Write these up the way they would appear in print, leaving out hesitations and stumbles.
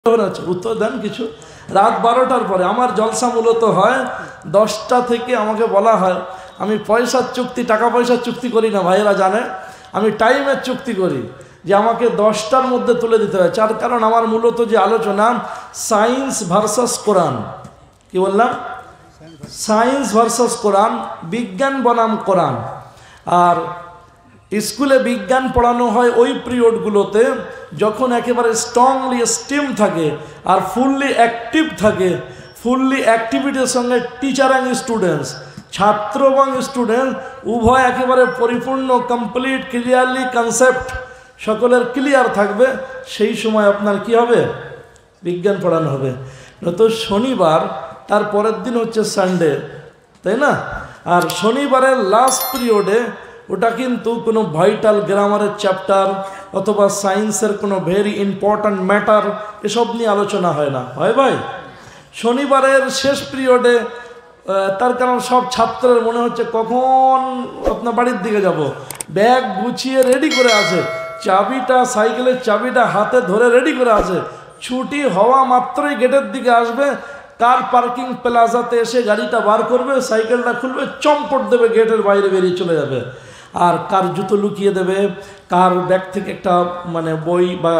উত্তর দেন কিছু। রাত 12টার পরে আমার জলসা মূলত হয় 10টা থেকে। আমাকে বলা হয়, আমি পয়সার চুক্তি, টাকা পয়সার চুক্তি করি না, ভাইয়েরা জানে, আমি টাইমের চুক্তি করি যে আমাকে 10টার মধ্যে তুলে দিতে হয়। যার কারণ আমার মূলত যে আলোচনা সায়েন্স ভার্সাস কোরআন, কি বললাম? সায়েন্স ভার্সাস কোরআন, বিজ্ঞান বনাম কোরআন। আর স্কুলে বিজ্ঞান পড়ানো হয় ওই পিরিয়ডগুলোতে যখন একেবারে স্ট্রংলি স্টিম থাকে আর ফুললি অ্যাক্টিভ থাকে। ফুললি অ্যাক্টিভিটির সঙ্গে টিচার অ্যান্ড স্টুডেন্টস, ছাত্র এবং স্টুডেন্ট উভয় একেবারে পরিপূর্ণ, কমপ্লিট, ক্লিয়ারলি কনসেপ্ট সকলের ক্লিয়ার থাকবে। সেই সময় আপনার কি হবে? বিজ্ঞান পড়ানো হবে। নয়তো শনিবার, তার পরের দিন হচ্ছে সানডে, তাই না? আর শনিবারের লাস্ট পিরিয়ডে ওটা কিন্তু কোনো ভাইটাল গ্রামারের চ্যাপ্টার অথবা সায়েন্সের কোনো ভেরি ইম্পর্ট্যান্ট ম্যাটার এসব নিয়ে আলোচনা হয় না, হয় ভাই? শনিবারের শেষ পিরিয়ডে, তার কারণ সব ছাত্রের মনে হচ্ছে কখন আপনার বাড়ির দিকে যাব, ব্যাগ গুছিয়ে রেডি করে আছে, চাবিটা, সাইকেলের চাবিটা হাতে ধরে রেডি করে আছে, ছুটি হওয়া মাত্রই গেটের দিকে আসবে, কার পার্কিং প্লাজাতে এসে গাড়িটা বার করবে, সাইকেলটা খুলবে, চম্পট দেবে, গেটের বাইরে বেরিয়ে চলে যাবে। আর কার জুতো লুকিয়ে দেবে, কার ব্যাগ থেকে একটা বই বা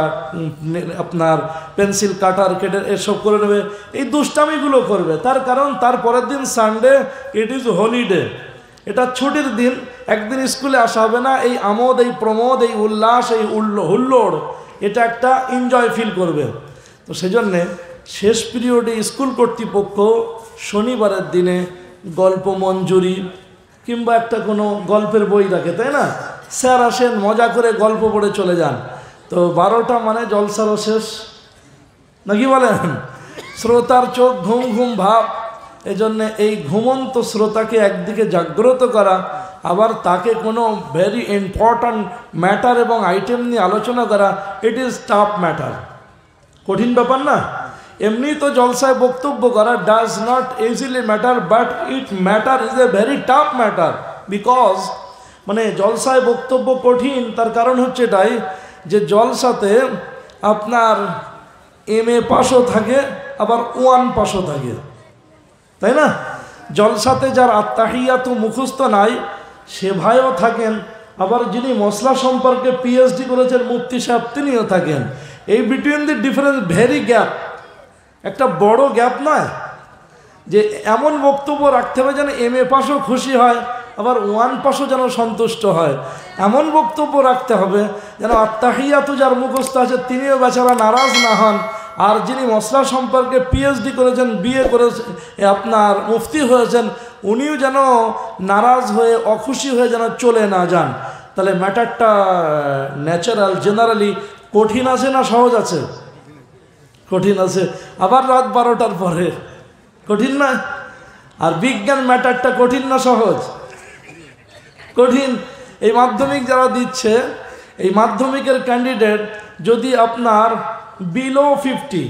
আপনার পেন্সিল কাটার কেটে এসব করে নেবে, এই দুষ্টামিগুলো করবে। তার কারণ তার পরের দিন সানডে, ইট ইজ হলিডে, এটা ছুটির দিন, একদিন স্কুলে আসা হবে না। এই আমোদ, এই প্রমোদ, এই উল্লাস, এই হুল্লোড়, এটা একটা এনজয় ফিল করবে। তো সেজন্যে শেষ পিরিয়ডে স্কুল কর্তৃপক্ষ শনিবারের দিনে গল্প মঞ্জুরি কিংবা একটা কোনো গল্পের বই রাখে, তাই না? স্যার আসেন, মজা করে গল্প পড়ে চলে যান। তো 12টা মানে জলসারও শেষ, নাকি বলেন? শ্রোতার চোখ ঘুম ঘুম ভাব। এজন্যে এই ঘুমন্ত শ্রোতাকে একদিকে জাগ্রত করা, আবার তাকে কোনো ভেরি ইম্পর্ট্যান্ট ম্যাটার এবং আইটেম নিয়ে আলোচনা করা, ইট ইজ টাফ ম্যাটার, কঠিন ব্যাপার না? এমনি তো জলসায় বক্তব্য করা does not easily matter, but it matter is a very tough matter. Because জলসায় বক্তব্য কঠিন, তার কারণ হচ্ছে এটাই যে জলসাতে আপনার MA পাশও থাকে, আবার 1 পাশও থাকে, তাই না? জলসাতে যার আত্তাহিয়াত মুখস্থ নাই সে ভাইও থাকেন, আবার যিনি মশলা সম্পর্কে PhD করেছেন মুফতি সাহেব তিনিও থাকেন। এই between the difference very gap, একটা বড় গ্যাপ নয় যে এমন বক্তব্য রাখতে হবে যেন MA পাশও খুশি হয়, আবার 1 পাশও যেন সন্তুষ্ট হয়। এমন বক্তব্য রাখতে হবে যেন আত্তাহিয়াত যার মুখস্থ আছে তিনিও বেচারা নারাজ না হন, আর যিনি মশলা সম্পর্কে PhD করেছেন, BA করেছেন, আপনার মুফতি হয়েছেন, উনিও যেন নারাজ হয়ে, অখুশি হয়ে যেন চলে না যান। তাহলে ম্যাটারটা ন্যাচারাল, জেনারেলি কঠিন আছে না সহজ আছে? কঠিন আছে। আবার রাত 12টার পরে কঠিন না? আর বিজ্ঞান ম্যাটারটা কঠিন না সহজ? কঠিন। এই মাধ্যমিক যারা দিচ্ছে, এই মাধ্যমিকের ক্যান্ডিডেট যদি আপনার বিলো 50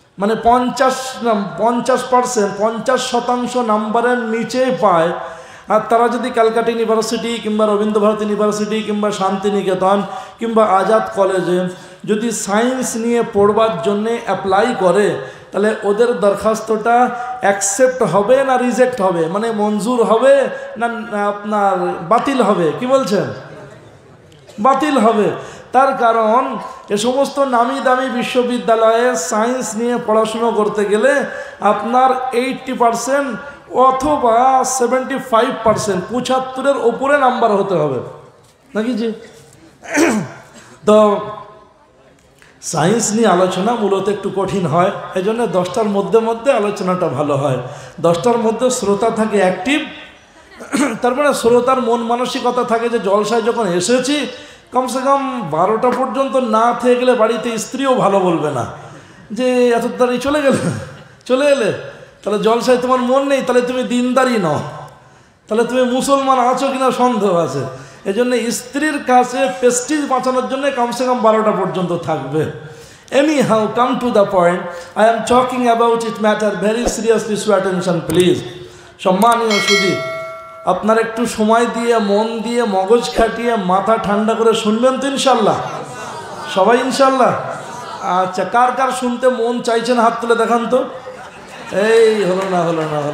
50% নাম্বারের নিচে পায়, আর তারা যদি ক্যালকাটা ইউনিভার্সিটি কিংবা রবীন্দ্রভারতী ইউনিভার্সিটি কিংবা শান্তিনিকেতন কিংবা আজাদ কলেজে যদি সায়েন্স নিয়ে পড়বার জন্যে অ্যাপ্লাই করে, তাহলে ওদের দরখাস্তটা অ্যাকসেপ্ট হবে না রিজেক্ট হবে, মঞ্জুর হবে না আপনার বাতিল হবে? কি বলছেন? বাতিল হবে। তার কারণ এ সমস্ত নামি দামি বিশ্ববিদ্যালয়ে সায়েন্স নিয়ে পড়াশুনো করতে গেলে আপনার 80% অথবা 75%, 75-এর ওপরে নাম্বার হতে হবে, নাকি জি? তো সায়েন্স নিয়ে আলোচনা মূলত একটু কঠিন হয়, এই জন্য 10টার মধ্যে আলোচনাটা ভালো হয়। 10টার মধ্যে শ্রোতা থাকে অ্যাক্টিভ, তার শ্রোতার মন মানসিকতা থাকে যে জলসায় যখন এসেছি কমসে কম 12টা পর্যন্ত না থেকে গেলে বাড়িতে স্ত্রীও ভালো বলবে না যে এত তাড়াতাড়ি চলে এলে, তাহলে জলসায় তোমার মন নেই, তাহলে তুমি দিনদারি নও, তাহলে তুমি মুসলমান আছো কিনা সন্দেহ আছে। এই জন্য স্ত্রীর কাছে প্রেস্টিজ বাঁচানোর জন্য কমসে কম 12টা পর্যন্ত থাকবে। Anyhow, come to the point. I am talking about it matter very seriously, so attention please. সম্মানীয় সুধী, আপনার একটু সময় দিয়ে, মন দিয়ে, মগজ খাটিয়ে, মাথা ঠান্ডা করে শুনবেন তো ইনশাল্লাহ? সবাই ইনশাল্লাহ? আচ্ছা, কার কার শুনতে মন চাইছেন হাত তুলে দেখান তো। এই হলো না।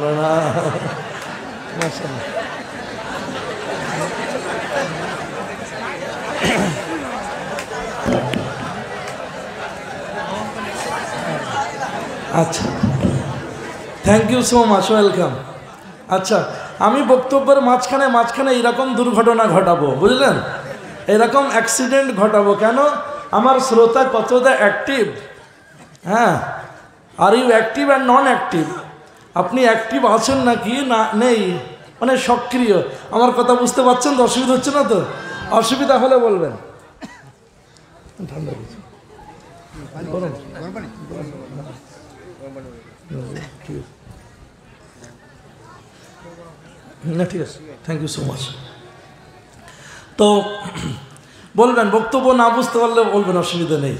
মাশাআল্লাহ। আচ্ছা, thank you so much, welcome. আচ্ছা, আমি বক্তব্যের মাঝখানে এরকম দুর্ঘটনা ঘটাবো, বুঝলেন? এরকম অ্যাক্সিডেন্ট ঘটাবো কেন? আমার শ্রোতা কতটা অ্যাক্টিভ। হ্যাঁ, are you active and non active? আপনি অ্যাক্টিভ আছেন নাকি না নেই, মানে সক্রিয়? আমার কথা বুঝতে পারছেন তো? অসুবিধা হচ্ছে না তো? অসুবিধা হলে বলবেন। ঠান্ডা না, ঠিক আছে, থ্যাংক ইউ সো মাচ। তো বলবেন, বক্তব্য না বুঝতে পারলে বলবেন, অসুবিধা নেই।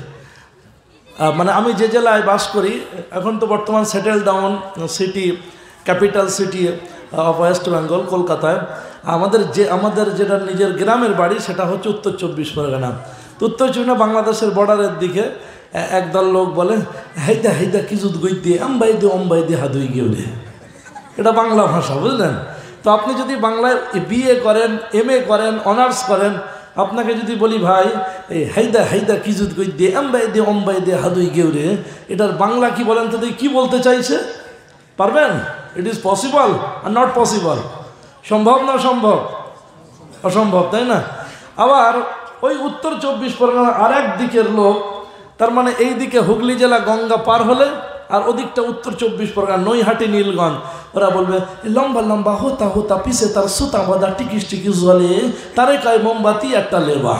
মানে আমি যে জেলায় বাস করি এখন, তো বর্তমান settle down city, capital city of West Bengal, কলকাতায়। আমাদের যেটা নিজের গ্রামের বাড়ি সেটা হচ্ছে উত্তর 24 পরগনা। তো উত্তর 24 বাংলাদেশের বর্ডারের দিকে একদল লোক বলে, হাইদা কিজুত গই দিয়ে অম্বাই দিয়ে হাদুই গিয়ে। এটা বাংলা ভাষা, বুঝলেন? তো আপনি যদি বাংলায় বিএ করেন, এমএ করেন, অনার্স করেন, আপনাকে যদি বলি ভাই এই হাইদা কিজুত গই দিয়ে অম্বাই দিয়ে হাদুই গেউরে, এটার বাংলা কি বলেন তো? কি বলতে চাইছে? পারবেন? It is possible or not possible? সম্ভব না অসম্ভব? অসম্ভব, তাই না? আবার ওই উত্তর 24 পরগনার আর এক দিকের লোক, তার মানে এই দিকে হুগলি জেলা গঙ্গা পার হলে, আর ওদিকটা উত্তর 24 পরগনা নৈহাটি, নীলগঞ্জ, ওরা বলবে লম্বা হোতা পিছে তার সুতা বাঁধা টিকিস জলে, তারে কায় মোমবাতি একটা লেবা।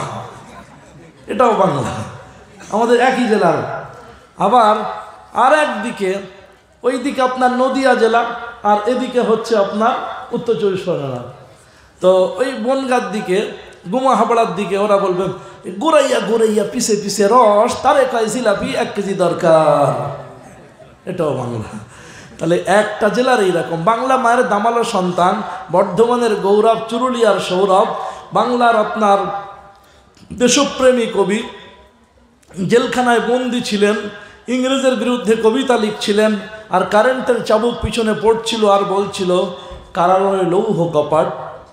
এটাও বাংলা, আমাদের একই জেলার। আবার আর একদিকে, ওই দিকে আপনার নদিয়া জেলা, আর এদিকে হচ্ছে আপনার উত্তর 24 পরগনা। তো ওই বনগাঁর দিকে, গুমা হাবড়ার দিকে ওরা বলবে গোরাইয়া পিছে রস, তারে কয় জিলাপি 1 কেজি দরকার। এটাও বাংলা। তাহলে একটা জেলার এইরকম। বাংলা মায়ের দামালো সন্তান, বর্ধমানের গৌরব, চুরুলিয়ার সৌরভ, বাংলার আপনার দেশপ্রেমী কবি, জেলখানায় বন্দি ছিলেন, ইংরেজের বিরুদ্ধে কবিতা লিখছিলেন, আর কারেন্টের চাবুক পিছনে পড়ছিল আর বলছিল, কারালয়ে লৌহ কপাট,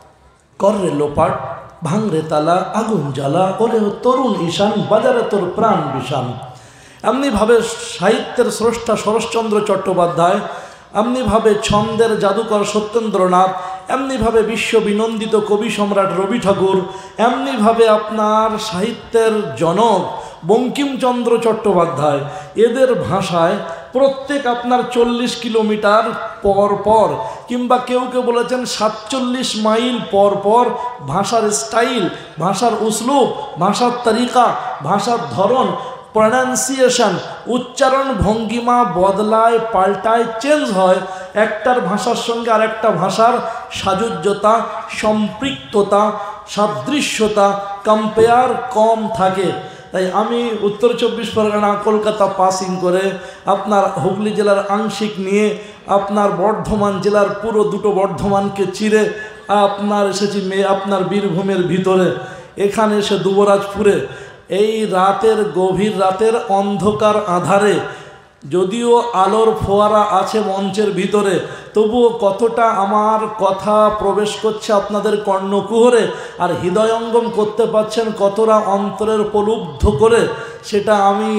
কররে লোপাট, ভাঙরে তালা, আগুন জ্বালা, ওরে তরুণ ঈশান, বাজারে তোর প্রাণ বিষান। এমনিভাবে সাহিত্যের স্রষ্টা শরৎচন্দ্র চট্টোপাধ্যায়, এমনিভাবে ছন্দের জাদুকর সত্যেন্দ্রনাথ, এমনিভাবে বিশ্ব বিনন্দিত কবি সম্রাট রবি ঠাকুর, এমনিভাবে আপনার সাহিত্যের জনক বঙ্কিমচন্দ্র চট্টোপাধ্যায়, এদের ভাষায় প্রত্যেক আপনার 40 কিলোমিটার পর কিংবা কেউ বলেছেন 47 মাইল পর ভাষার স্টাইল, ভাষার উসলুব, ভাষার তরিকা, ভাষার ধরন, প্রনাউন্সিয়েশন, উচ্চারণ ভঙ্গিমা বদলায়, পাল্টায়, চেঞ্জ হয়। একটার ভাষার সঙ্গে আরেকটা ভাষার সাযুজ্যতা, সম্পৃক্ততা, সাদৃশ্যতা, কম্পেয়ার কম থাকে। তাই আমি উত্তর 24 পরগনা কলকাতা পাসিং করে আপনার হুগলি জেলার আংশিক নিয়ে আপনার বর্ধমান জেলার পুরো দুটো বর্ধমানকে চিরে আপনার এসেছি আপনার বীরভূমের ভিতরে। এখানে এসে দুবরাজপুরে এই রাতের গভীর রাতের অন্ধকার আধারে, যদিও আলোর ফোয়ারা আছে মঞ্চের ভিতরে, তবুও কতটা আমার কথা প্রবেশ করছে আপনাদের কর্ণকুহরে আর হৃদয়ঙ্গম করতে পারছেন কতটা অন্তরের প্রলুব্ধ করে, সেটা আমি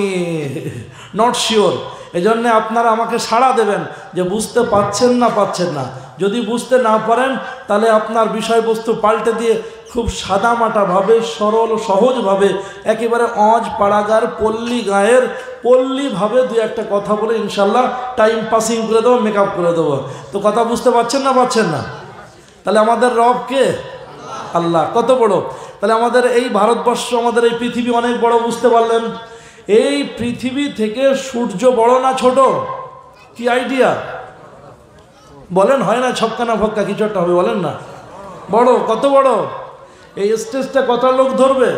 নট শিওর। এজন্য আপনারা আমাকে সাড়া দেবেন যে বুঝতে পাচ্ছেন না। যদি বুঝতে না পারেন তাহলে আপনার বিষয়বস্তু পাল্টে দিয়ে খুব সাদামাটাভাবে, সরল সহজভাবে, একেবারে অজ পাড়াগার পল্লী গায়ের পল্লীভাবে দু একটা কথা বলে ইনশাল্লাহ টাইম পাসিং করে দেবো, মেকআপ করে দেবো। তো কথা বুঝতে পারছেন না? তাহলে আমাদের রব কে? আল্লাহ। কত বড়! তাহলে আমাদের এই ভারতবর্ষ, আমাদের এই পৃথিবী অনেক বড়, বুঝতে পারলেন? এই পৃথিবী থেকে সূর্য বড় না ছোট? কি আইডিয়া বলেন? হয় না ছক্কা না ফক্কা, কিছু একটা হবে, বলেন না? বড়। কত বড়? এই স্টেজটা কত লোক ধরবে?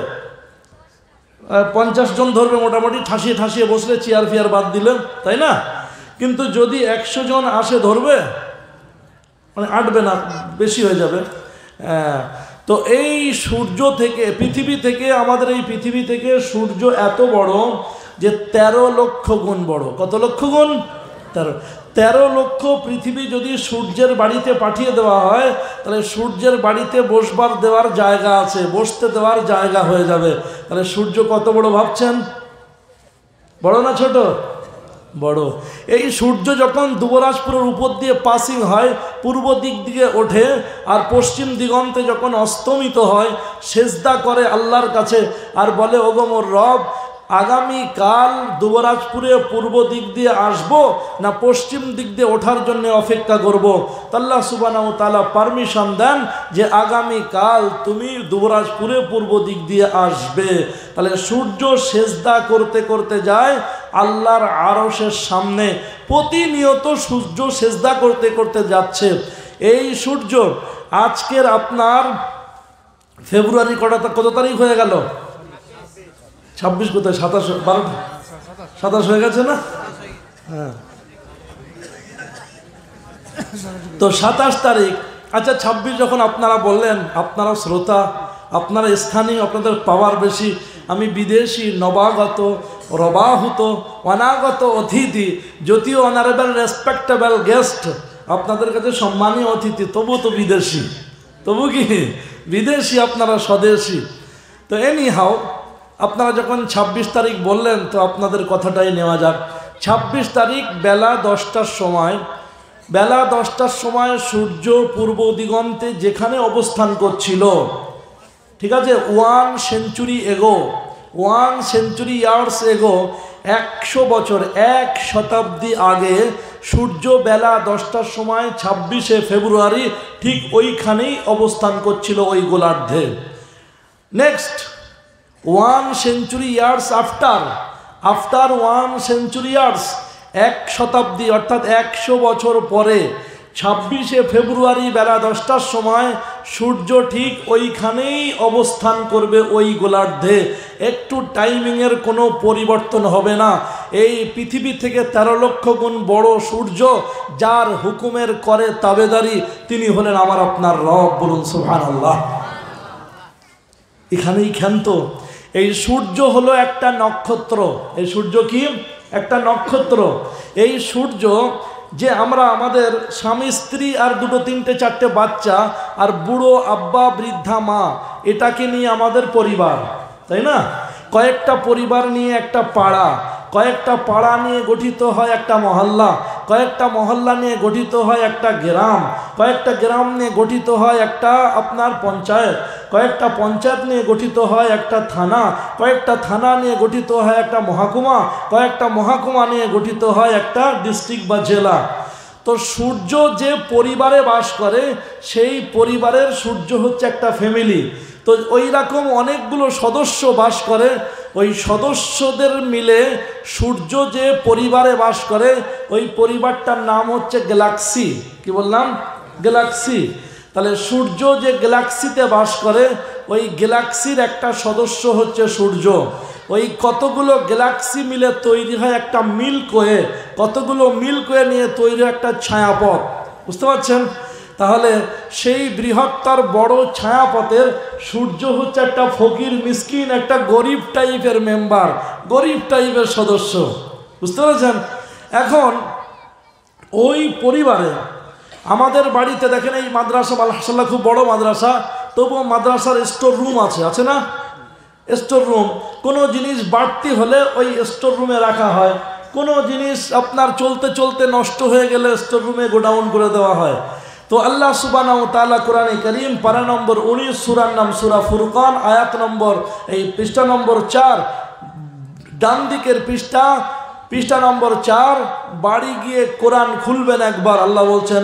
50 জন ধরবে মোটামুটি, ঠাসিয়ে বসলে, চেয়ার ফিয়ার বাদ দিলেন, তাই না? কিন্তু যদি 100 জন আসে ধরবে, মানে আটবে না, বেশি হয়ে যাবে। তো এই সূর্য থেকে, পৃথিবী থেকে, আমাদের এই পৃথিবী থেকে সূর্য এত বড় যে 13 লক্ষ গুণ বড়। কত লক্ষ গুণ? 13 লক্ষ। পৃথিবী যদি সূর্যের বাড়িতে পাঠিয়ে দেওয়া হয় তাহলে সূর্যের বাড়িতে বসবার দেওয়ার জায়গা আছে, বসতে দেওয়ার জায়গা হয়ে যাবে। তাহলে সূর্য কত বড় ভাবছেন? বড় না ছোট? বড়। এই সূর্য যখন যুবরাজপুরের উপর দিয়ে পাসিং হয়, পূর্ব দিক দিকে ওঠে আর পশ্চিম দিগন্তে যখন অস্তমিত হয়, সেজদা করে আল্লাহর কাছে আর বলে, ওগো মোর রব, আগামীকাল যুবরাজপুরে পূর্ব দিক দিয়ে আসব না পশ্চিম দিক দিয়ে ওঠার জন্য অপেক্ষা করব? আল্লাহ সুবহানাহু ওয়া তাআলা পারমিশন দেন যে আগামীকাল তুমি যুবরাজপুরে পূর্ব দিক দিয়ে আসবে। তাহলে সূর্য সেজদা করতে করতে যায় আল্লাহর আরশের সামনে, প্রতিনিয়ত সূর্য সেজদা করতে করতে যাচ্ছে। এই সূর্য আজকের আপনার ফেব্রুয়ারি কত তারিখ হয়ে গেল? 26 কোথায়? 27, 12, 27 হয়ে গেছে না? হ্যাঁ, তো 27 তারিখ। আচ্ছা, 26 যখন আপনারা বললেন, আপনারা শ্রোতা, আপনারা স্থানীয়, আপনাদের পাওয়ার বেশি। আমি বিদেশি, নবাগত, রবাহুত, অনাগত অতিথি, যদিও অনারেবল রেসপেক্টেবল গেস্ট, আপনাদের কাছে সম্মানীয় অতিথি, তবু তো বিদেশি, তবু কি বিদেশি, আপনারা স্বদেশি। তো এনি হাও, আপনারা যখন 26 তারিখ বললেন তো আপনাদের কথাটাই নেওয়া যাক। 26 তারিখ বেলা 10টার সময়, বেলা 10টার সময় সূর্য পূর্ব দিগন্তে যেখানে অবস্থান করছিল, ঠিক আছে, 1 সেঞ্চুরি এগো, 1 সেঞ্চুরি ইয়ার্স এগো, 100 বছর, 1 শতাব্দী আগে সূর্য বেলা 10টার সময় 26শে ফেব্রুয়ারি ঠিক ওইখানেই অবস্থান করছিল, ওই গোলার্ধে। Next 1 century years after 1 century years, 1 শতাব্দী অর্থাৎ 100 বছর পরে 26শে ফেব্রুয়ারি বেলা 10টার সময় সূর্য ঠিক ওইখানেই অবস্থান করবে, ওই গোলার্ধে। একটু টাইমিংয়ের কোনো পরিবর্তন হবে না। এই পৃথিবী থেকে 13 লক্ষ গুণ বড় সূর্য, যার হুকুমের করে তাবেদারি, তিনি হলেন আমার আপনার রব। বলুন সুবহানাল্লাহ। এখানেই ক্ষান্ত। এই সূর্য হলো একটা নক্ষত্র। এই সূর্য কি? একটা নক্ষত্র। এই সূর্য যে আমরা আমাদের স্বামী স্ত্রী আর 2, 3, 4 বাচ্চা আর বুড়ো আব্বা বৃদ্ধা মা, এটাকে নিয়ে আমাদের পরিবার, তাই না? কয়েকটা পরিবার নিয়ে একটা পাড়া, কয়েকটা পাড়া নিয়ে গঠিত হয় একটা মহল্লা, কয়েকটা মহল্লা নিয়ে গঠিত হয় একটা গ্রাম, কয়েকটা গ্রাম নিয়ে গঠিত হয় একটা আপনার পঞ্চায়েত, কয়েকটা পঞ্চায়েত নিয়ে গঠিত হয় একটা থানা, কয়েকটা থানা নিয়ে গঠিত হয় একটা মহকুমা, কয়েকটা মহকুমা নিয়ে গঠিত হয় একটা ডিস্ট্রিক্ট বা জেলা। তো সূর্য যে পরিবারে বাস করে সেই পরিবারের সূর্য হচ্ছে একটা ফ্যামিলি। তো ওই রকম অনেকগুলো সদস্য বাস করে, ওই সদস্যদের মিলে সূর্য যে পরিবারে বাস করে ওই পরিবারটার নাম হচ্ছে গ্যালাক্সি। কি বললাম? গ্যালাক্সি। তাহলে সূর্য যে গ্যালাক্সিতে বাস করে ওই গ্যালাক্সির একটা সদস্য হচ্ছে সূর্য। ওই কতগুলো গ্যালাক্সি মিলে তৈরি হয় একটা মিল্কওয়ে, কতগুলো মিল্কওয়ে নিয়ে তৈরি একটা ছায়াপথ। বুঝতে পারছেন? তাহলে সেই বৃহত্তর বড় ছায়াপথের সূর্য হচ্ছে একটা ফকির মিসকিন, একটা গরিব টাইপের মেম্বার, গরিব টাইপের সদস্য। বুঝতে পেরেছেন? এখন ওই পরিবারে আমাদের বাড়িতে দেখেন এই মাদ্রাসা আলহামদুলিল্লাহ খুব বড় মাদ্রাসা, তবুও মাদ্রাসার স্টোর রুম আছে না? স্টোর রুম, কোনো জিনিস বাড়তি হলে ওই স্টোর রুমে রাখা হয়, কোনো জিনিস আপনার চলতে চলতে নষ্ট হয়ে গেলে স্টোর রুমে গোডাউন করে দেওয়া হয়। তো আল্লাহ সুবহানাহু ওয়া তাআলা কোরআনে কারীম পারা নম্বর 19, সূরার নাম সূরা ফুরকান, আয়াত নম্বর পৃষ্ঠা নম্বর 4, ডান দিকের পৃষ্ঠা নম্বর 4, বাড়ি গিয়ে কোরআন খুলবেন একবার। আল্লাহ বলছেন,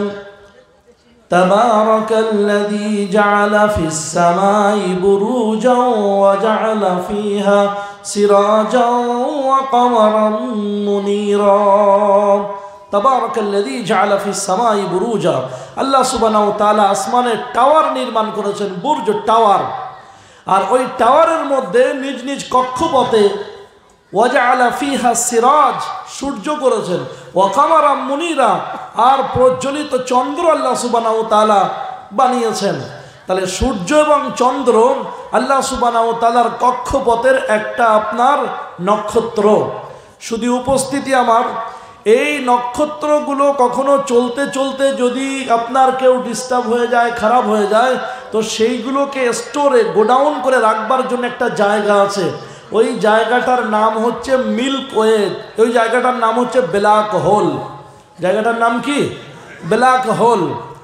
তাবারাকাল্লাযী জাআলা ফিস সামাই বুরুজান ওয়া জাআলা ফিহা সিরাজান ওয়া কমারান মুনীরা। তাবারাকাল্লাযী জাআলা ফিস সামাই বুরুজা। আল্লাহ সুবহানাহু ওয়া তাআলা আসমানে টাওয়ার নির্মাণ করেছেন, বুরজ টাওয়ার। আর ওই টাওয়ারের মধ্যে নিজ নিজ কক্ষপথে ওয়া জাআলা ফিহা সিরাজ, সূর্য করেছেন, ওয়া কমারান মুনীরা, আর প্রজ্বলিত চন্দ্র আল্লাহ সুবহানাহু ওয়া তাআলা বানিয়েছেন। তাহলে সূর্য এবং চন্দ্র আল্লাহ সুবহানাহু ওয়া তাআলার কক্ষপথের একটা আপনার নক্ষত্র। শুধু উপস্থিতি আমার, এই নক্ষত্রগুলো কখনো চলতে চলতে যদি আপনার কেউ ডিস্টার্ব হয়ে যায়, খারাপ হয়ে যায়, তো সেইগুলোকে স্টোরে গোডাউন করে রাখবার জন্য একটা জায়গা আছে। ওই জায়গাটার নাম হচ্ছে মিল্ক ওয়ে, ওই জায়গাটার নাম হচ্ছে ব্ল্যাক হোল। জায়গাটার নাম কি? Black hole.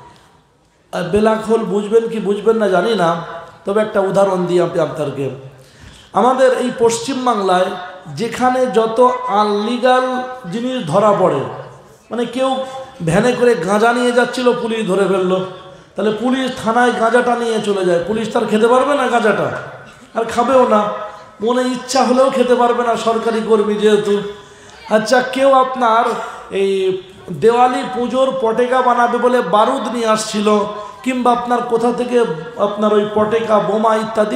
ব্ল্যাক হোল বুঝবেন কি বুঝবেন না জানি না, তবে একটা উদাহরণ দিই আমি আপনাদেরকে। আমাদের এই পশ্চিমবাংলায় যেখানে যত আনলিগাল জিনিস ধরা পড়ে, মানে কেউ ভ্যানে করে গাঁজা নিয়ে যাচ্ছিল, পুলিশ ধরে ফেললো, তাহলে পুলিশ থানায় গাঁজাটা নিয়ে চলে যায়। পুলিশ তার খেতে পারবে না গাঁজাটা, আর খাবেও না, মনে ইচ্ছা হলেও খেতে পারবে না, সরকারি কর্মী যেহেতু। আচ্ছা, কেউ আপনার এই দেওয়ালি পুজোর পটেকা বানাবে বলে বারুদ নিয়ে আসছিল, কিংবা আপনার কোথা থেকে আপনার ওই পটেকা, বোমা ইত্যাদি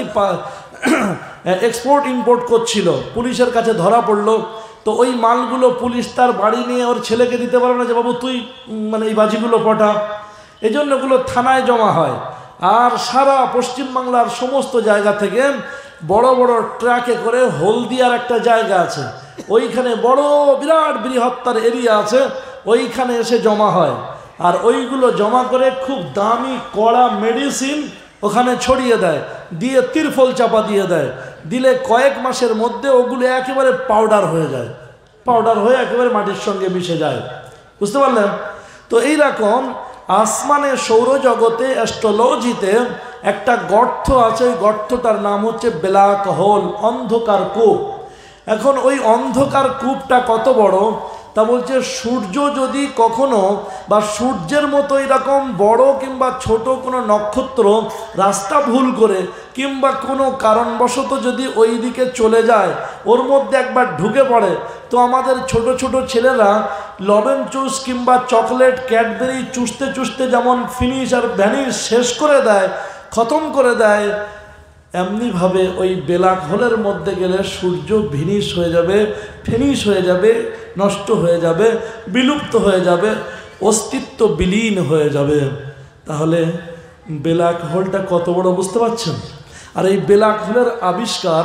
এক্সপোর্ট ইম্পোর্ট করছিল, পুলিশের কাছে ধরা পড়লো। তো ওই মালগুলো পুলিশ তার বাড়ি নিয়ে ওর ছেলেকে দিতে পারবে না যে বাবু তুই মানে এই বাজিগুলো পটা। এই জন্য ওগুলো থানায় জমা হয়। আর সারা পশ্চিমবাংলার সমস্ত জায়গা থেকে বড় বড় ট্রাকে করে হলদিয়ার একটা জায়গা আছে, ওইখানে বড় বিরাট বৃহত্তর এরিয়া আছে, ওইখানে এসে জমা হয়। আর ওইগুলো জমা করে খুব দামি কড়া মেডিসিন ওখানে ছড়িয়ে দেয়, দিয়ে তিরফল চাপা দিয়ে দেয়, দিলে কয়েক মাসের মধ্যে ওগুলো একেবারে পাউডার হয়ে যায়, পাউডার হয়ে একেবারে মাটির সঙ্গে মিশে যায়। বুঝতে পারলেন? তো এইরকম আসমানে সৌরজগতে অ্যাস্ট্রোলজিতে একটা গর্ত আছে, ওই গর্তটার নাম হচ্ছে ব্ল্যাক হোল, অন্ধকার কূপ। এখন ওই অন্ধকার কূপটা কত বড় তা বলছে, সূর্য যদি কখনো বা সূর্যের মতো এরকম বড় কিংবা ছোট কোনো নক্ষত্র রাস্তা ভুল করে কিংবা কোনো কারণবশত যদি ওই দিকে চলে যায়, ওর মধ্যে একবার ঢুকে পড়ে, তো আমাদের ছোট ছোট ছেলেরা লবণ চুস কিংবা চকলেট ক্যাডবেরি চুষতে চুষতে যেমন ফিনিশ আর ভ্যানিশ শেষ করে দেয়, খতম করে দেয়, এমনিভাবে ওই ব্ল্যাক হোলের মধ্যে গেলে সূর্য ভিনিশ হয়ে যাবে, ফিনিশ হয়ে যাবে, নষ্ট হয়ে যাবে, বিলুপ্ত হয়ে যাবে, অস্তিত্ব বিলীন হয়ে যাবে। তাহলে ব্ল্যাক হোলটা কত বড় বুঝতে পারছেন? আর এই ব্ল্যাক হোলের আবিষ্কার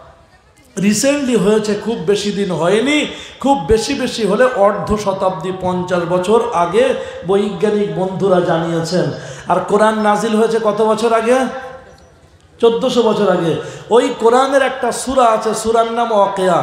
রিসেন্টলি হয়েছে, খুব বেশি দিন হয়নি, খুব বেশি হলে অর্ধ শতাব্দী 50 বছর আগে বৈজ্ঞানিক বন্ধুরা জানিয়েছেন। আর কোরআন নাজিল হয়েছে কত বছর আগে? 1400 বছর আগে। ওই কোরআনের একটা সূরা আছে, সূরার নাম ওয়াকিয়া।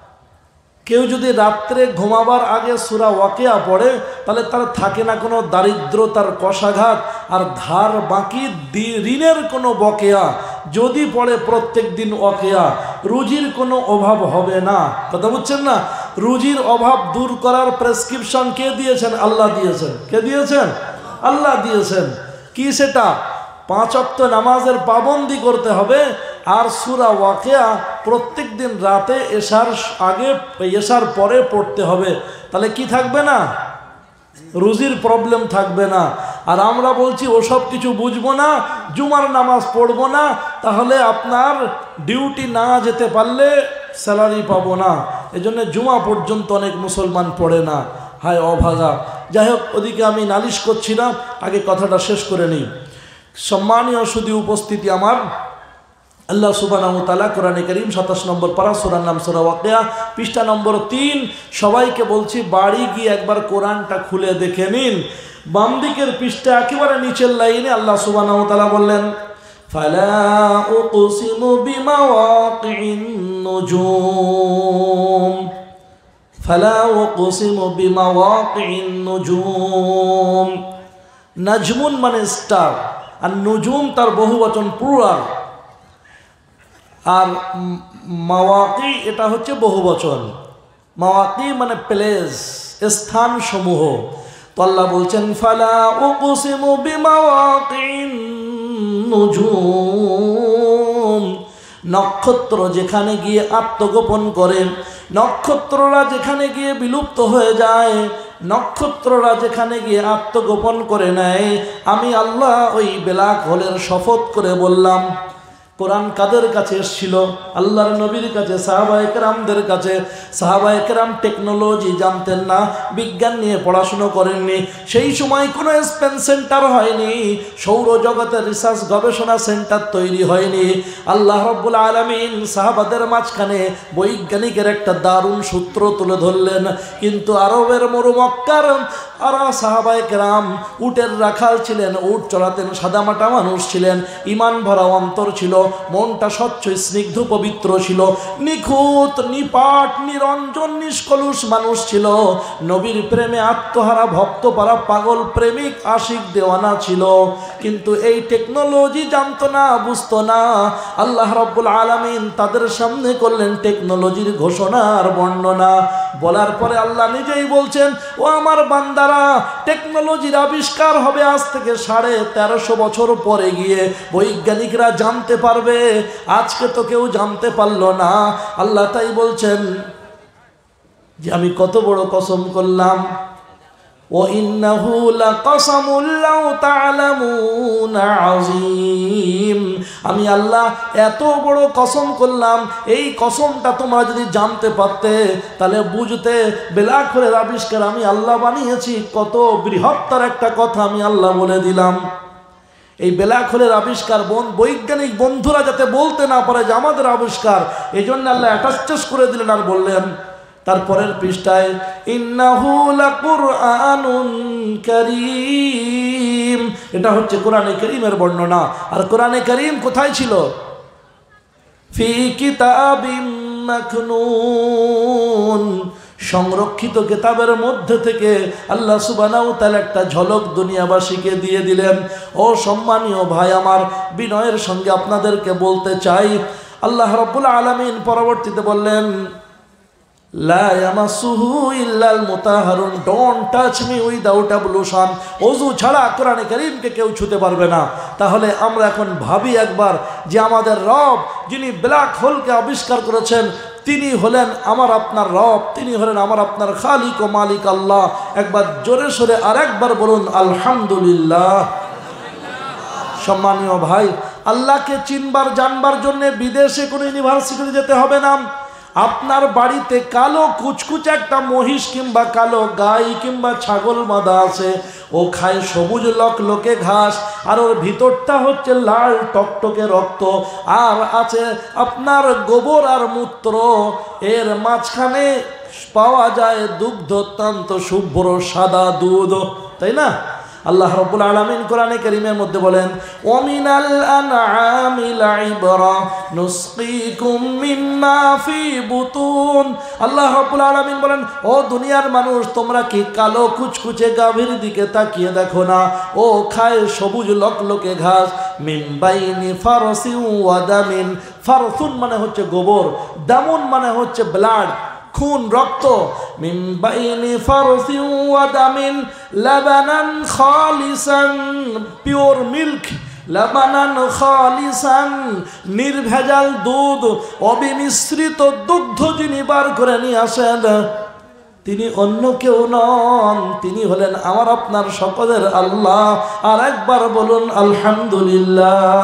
কেউ যদি রাত্রে ঘুমাবার আগে সূরা ওয়াকিয়া পড়ে, তাহলে তার থাকে না কোনো দারিদ্রতার কষাঘাত আর ধার বাকি ঋণের কোনো বকেয়া। যদি পড়ে প্রত্যেক দিন ওয়াকিয়া, রুজির কোনো অভাব হবে না। কথা বুঝছেন না? রুজির অভাব দূর করার প্রেসক্রিপশন কে দিয়েছেন? আল্লাহ দিয়েছেন। কে দিয়েছেন? আল্লাহ দিয়েছেন। কি সেটা? 5 ওয়াক্ত নামাজের পাবন্দি করতে হবে, আর সূরা ওয়াকিয়া প্রত্যেক দিন রাতে এশার আগে এশার পরে পড়তে হবে। তাহলে কি থাকবে না? রুজির প্রবলেম থাকবে না। আর আমরা বলছি ওসব কিছু বুঝবো না, জুমার নামাজ পড়বো না, তাহলে আপনার ডিউটি না যেতে পারলে স্যালারি পাবো না। এজন্য জুমা পর্যন্ত অনেক মুসলমান পড়ে না, হায় অভাগা। যাই হোক, ওদিকে আমি নালিশ করছি না, আগে কথাটা শেষ করে নিই। সম্মানীয় শুধু উপস্থিতি আমার, আল্লাহ সুবহানাহু ওয়া তাআলা কোরআনে কারীম 27 নম্বর পারা, সূরার নাম সূরা ওয়াকিয়া, পৃষ্ঠা নম্বর 3। সবাইকে বলছি বাড়ি গিয়ে একবার কোরআনটা খুলে দেখে নিন। বাম দিকের পৃষ্ঠা একেবারে নিচের লাইনে আল্লাহ সুবহানাহু ওয়া তাআলা বললেন, ফালা উকসিমু বিমাওয়াকিন নুজুম, ফালা উকসিমু বিমাওয়াকিন নুজুম। নাজমুন মানে স্টার, আর নুজুম তার বহুবচন প্লুরাল, আর মাওয়াকি এটা হচ্ছে বহুবচন। মাওয়াকি মানে প্লেস, স্থান সমূহ। তো আল্লাহ বলছেন ফালা উকসিমু বিমাওয়াকিন নুজুম, নক্ষত্র যেখানে গিয়ে আত্মগোপন করে, নক্ষত্ররা যেখানে গিয়ে বিলুপ্ত হয়ে যায়, নক্ষত্ররা যেখানে গিয়ে আত্মগোপন করে নেয়, আমি আল্লাহ ওই ব্ল্যাক হোলের শপথ করে বললাম। কোরআন কাদের কাছে এসেছিল? আল্লাহর নবীর কাছে, সাহাবায়ে কেরামদের কাছে। সাহাবায়ে কেরাম টেকনোলজি জানতেন না, বিজ্ঞান নিয়ে পড়াশুনো করেননি। সেই সময় কোনো স্পেস সেন্টার হয়নি, সৌরজগতের রিসার্চ গবেষণা সেন্টার তৈরি হয়নি। আল্লাহ রাব্বুল আলামিন সাহাবাদের মাঝখানে বৈজ্ঞানিকের একটা দারুণ সূত্র তুলে ধরলেন। কিন্তু আরবের মরু মক্কার সাহাবায়ে কেরাম উটের রাখাল ছিলেন, উট চড়াতেন, সাদামাটা মানুষ ছিলেন, ইমান ভরা অন্তর ছিল, মনটা স্বচ্ছ স্নিগ্ধ পবিত্র ছিল, নিখুঁত নিপাট নিরঞ্জন নিষ্কলুষ মানুষ ছিল। নবীর প্রেমে আত্মহারা ভক্ত পারা পাগল প্রেমিক আশিক দেওয়ানা ছিল। কিন্তু এই টেকনোলজি জানতো না, বুঝতো না। আল্লাহ রাব্বুল আলামিন তাদের সামনে করলেন টেকনোলজির ঘোষণা আর বর্ণনা। বলার পরে আল্লাহ নিজেই বলছেন, ও আমার বান্দারা, টেকনোলজির আবিষ্কার হবে আজ থেকে 1350 বছর পরে গিয়ে, বৈজ্ঞানিকরা জানতে পারবে। আজকে তো কেউ জানতে পারলো না। আল্লাহ তাই বলছেন যে আমি কত বড় কসম করলাম, ও ইন্নাহু লাকাসামুল লাউ তা'লামুনা আযীম। আমি আল্লাহ এত বড় কসম করলাম, এই কসমটা তোমরা যদি জানতে পারতে তাহলে বুঝতে বেলাখরের আবিষ্কার আমি আল্লাহ বানিয়েছি। কত বৃহত্তর একটা কথা আমি আল্লাহ বলে দিলাম। এই বেলাখরের আবিষ্কার বৈজ্ঞানিক বন্ধুরা যাতে বলতে না পারে যে আমাদের আবিষ্কার, এই জন্য আল্লাহ অ্যাটাচ করে দিলেন আর বললেন তারপরের পৃষ্ঠায়, ইন্নাহু লাকুরআনুন কারীম। এটা হচ্ছে কোরআনে কারীমের বর্ণনা। আর কোরআনে কারীম কোথায় ছিল? ফি কিতাবিম মাকনুন, সংরক্ষিত কিতাবের মধ্যে থেকে আল্লাহ সুবহানাহু ওয়া তাআলা একটা ঝলক দুনিয়াবাসীকে দিয়ে দিলেন। ও সম্মানীয় ভাই আমার, বিনয়ের সঙ্গে আপনাদেরকে বলতে চাই, আল্লাহ রাব্বুল আলামিন পরবর্তীতে বললেন, লা ইয়ামাসুহু ইল্লাল মুতাহহারুন, don't touch me without ablution. ওযু ছাড়া কোরআনে কারীমকে কেউ ছুঁতে পারবে না। তাহলে আমরা এখন ভাবি একবার যে আমাদের রব যিনি ব্ল্যাক হোলকে আবিষ্কার করেছেন, তিনি হলেন আমার আপনার রব, তিনি হলেন আমার আপনার খালিক ও মালিক আল্লাহ। একবার জোরে সোরে আর একবার বলুন আলহামদুলিল্লাহ। সম্মানীয় ভাই, আল্লাহকে চিনবার জানবার জন্য বিদেশে কোনো ইউনিভার্সিটিতে যেতে হবে না। আপনার বাড়িতে কালো কুচকুচে একটা মহিষ কিংবা কালো গাই কিংবা ছাগল বাঁধা আছে, ও খায় সবুজ লকলকে ঘাস, আর ওর ভিতরটা হচ্ছে লাল টকটকে রক্ত, আর আছে আপনার গোবর আর মূত্র। এর মাঝখানে পাওয়া যায় দুগ্ধোত্তান্ত শুভ্র সাদা দুধ, তাই না? আল্লাহ রাব্বুল আলামিন কোরআনে কারীমের মধ্যে বলেন, ওয়ামিনাল আনআমি লাইবরা নুসকিকুম মিম্মা ফি বুতুন। আল্লাহ রাব্বুল আলামিন বলেন, ও দুনিয়ার মানুষ, তোমরা কি কালো কুচকুচে গাভীর দিকে তাকিয়ে দেখো না? ও খায় সবুজ লকলকে ঘাস, মিন বাইনি ফারসিন ওয়া দামিন। ফারসুন মানে হচ্ছে গোবর, দামুন মানে হচ্ছে ব্লাড, খুন রক্ত। মিন বাইনি ফারসিন ওয়া দামিন লাবানান খালিসান, পিওর মিল্ক, লাবানান খালিসান, নির্ভেজাল দুধ, অবিমিশ্রিত দুগ্ধ যিনি বার করে নিয়ে আসেন তিনি অন্য কেউ নন, তিনি হলেন আমার আপনার সকলের আল্লাহ। আর একবার বলুন আলহামদুলিল্লাহ।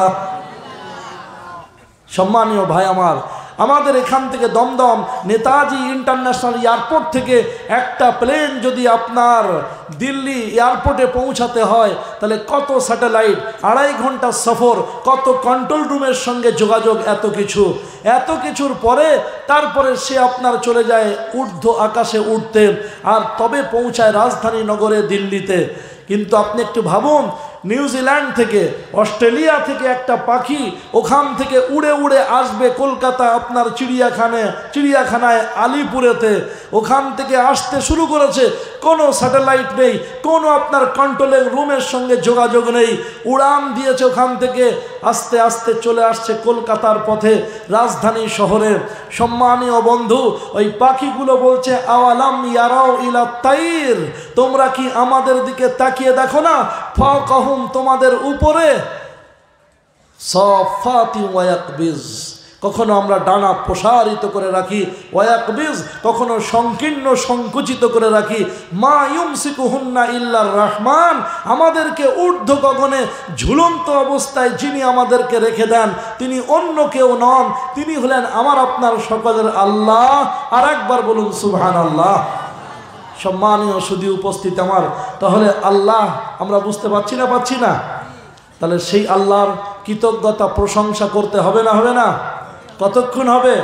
সম্মানীয় ভাই আমার, আমাদের এখান থেকে দমদম নেতাজি ইন্টারন্যাশনাল এয়ারপোর্ট থেকে একটা প্লেন যদি আপনার দিল্লি এয়ারপোর্টে পৌঁছাতে হয় তাহলে কত স্যাটেলাইট, 2.5 ঘন্টা সফর, কত কন্ট্রোল রুমের সঙ্গে যোগাযোগ, এত কিছুর পরে তারপরে সে আপনার চলে যায় ঊর্ধ্ব আকাশে উঠতে, আর তবে পৌঁছায় রাজধানী নগরে দিল্লিতে। কিন্তু আপনি একটু ভাবুন, নিউজিল্যান্ড থেকে অস্ট্রেলিয়া থেকে একটা পাখি ওখান থেকে উড়ে উড়ে আসবে কলকাতা আপনার চিড়িয়াখানায় আলিপুরেতে, ওখান থেকে আসতে শুরু করেছে, কোনো স্যাটেলাইট নেই, কোনো আপনার কন্ট্রোলিং রুমের সঙ্গে যোগাযোগ নেই, উড়ান দিয়েছে ওখান থেকে আস্তে আস্তে চলে আসছে কলকাতার পথে রাজধানী শহরে। সম্মানীয় বন্ধু, ওই পাখিগুলো বলছে, আওয়ালাম ইয়ারাও ইলা তাইর, তোমরা কি আমাদের দিকে তাকিয়ে দেখো না, ফাওকাহুম, তোমাদের উপরে, সাফাতি ওয়া ইয়াকবিজ, কখনো আমরা ডানা প্রসারিত করে রাখি, ওয়াকবিজ কখনো সংকীর্ণ সংকুচিত করে রাখি। মা ইউমসিকুহুন্না ইল্লার রহমান, আমাদেরকে ঊর্ধ্ব গগনে ঝুলন্ত অবস্থায় যিনি আমাদেরকে রেখে দেন তিনি অন্য কেউ নন, তিনি হলেন আমার আপনার সকলের আল্লাহ। আর একবার বলুন সুবহানাল্লাহ। সম্মানীয় সুধী উপস্থিত আমার, তাহলে আল্লাহ আমরা বুঝতে পারছি না? তাহলে সেই আল্লাহর কৃতজ্ঞতা প্রশংসা করতে হবে না? হবে না? কতক্ষণ হবে?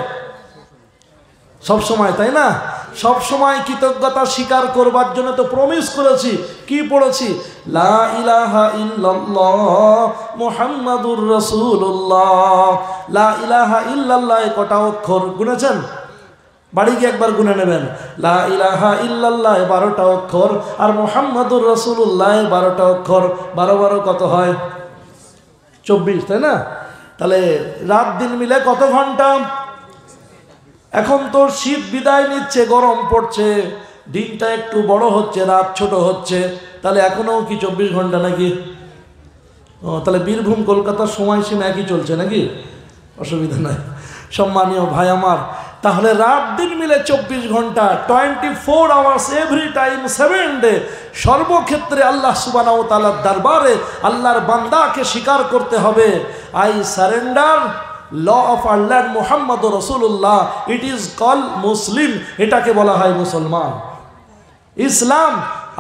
সব সময়, তাই না? সব সময় কৃতজ্ঞতা স্বীকার করবার জন্য তো প্রমিস করেছি। কি পড়েছি? লা ইলাহা ইল্লাল্লাহ মুহাম্মাদুর রাসূলুল্লাহ। লা ইলাহা ইল্লাল্লাহ কটা অক্ষর গুনেছেন? বাড়ি গিয়ে একবার গুনে নেবেন। লা ইলাহা ইল্লাল্লাহ 12টা অক্ষর, আর মুহাম্মাদুর রাসূলুল্লাহ 12টা অক্ষর। 12 কত হয়? 24, তাই না? তাহলে রাত দিন মিলে কত ঘন্টা? এখন তো শীত বিদায় নিচ্ছে, গরম পড়ছে, দিনটা একটু বড় হচ্ছে, রাত ছোট হচ্ছে, তাহলে এখনো কি 24 ঘন্টা নাকি? তাহলে বীরভূম কলকাতার সময়সীমা একই চলছে নাকি? অসুবিধা নাই। সম্মানীয় ভাই আমার, তাহলে রাত দিন মিলে 24 ঘন্টা, 24 আওয়ার্স এভরি টাইম 7 ডে, সর্বক্ষেত্রে আল্লাহ সুবহানাহু ওয়া তাআলার দরবারে আল্লাহর বান্দাকে স্বীকার করতে হবে, I surrender law of Allah মুহাম্মদুর রাসূলুল্লাহ, ইট ইজ কল মুসলিম। এটাকে বলা হয় মুসলমান। Islam,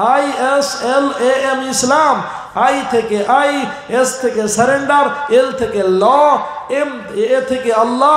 ISLAM, Islam. আই থেকে আই, এস থেকে সারেন্ডার, এল থেকে ল, এ থেকে আল্লাহ,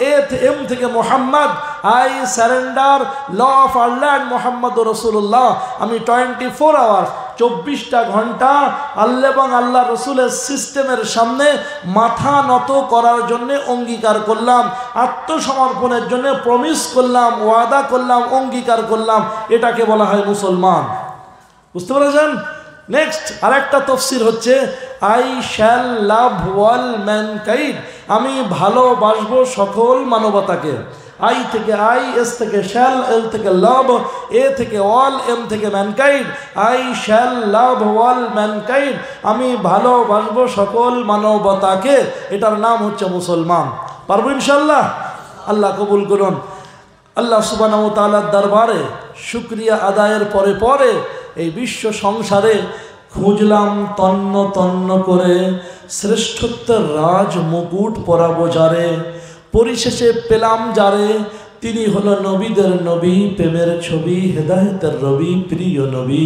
এম থেকে Muhammad. I surrender law of Allah মুহাম্মদুর রাসূলুল্লাহ। আমি 24 আওয়ার্স 24টা ঘন্টা আল্লাহ এবং আল্লাহ রসুলের সিস্টেমের সামনে মাথা নত করার জন্য অঙ্গীকার করলাম, আত্মসমর্পণের জন্য প্রমিস করলাম, ওয়াদা করলাম, অঙ্গীকার করলাম। এটাকে বলা হয় মুসলমান। বুঝতে পেরেছেন? নেক্সট আরেকটা তফসির হচ্ছে I shall love all mankind, আমি ভালোবাসবো সকল মানবতাকে। আই থেকে আই, এস থেকে শ্যাল, এল থেকে লাভ, এ থেকে ওয়াল, এম থেকে mankind. I shall love all mankind, আমি ভালোবাসবো সকল মানবতাকে। এটার নাম হচ্ছে মুসলমান। পারবো ইনশাল্লাহ? আল্লাহ কবুল করুন। আল্লাহ সুবহানাহু ওয়া তাআলার দরবারে শুকরিয়া আদায়ের পরে পরে এই বিশ্ব সংসারে খুঁজলাম তন্ন তন্ন করে, শ্রেষ্ঠত্বের রাজ মুকুট পরাবো যারে, পরিশেষে পেলাম যারে, তিনি হলো নবীদের নবী, প্রেমের ছবি, হেদায়েতের রবি, প্রিয় নবী।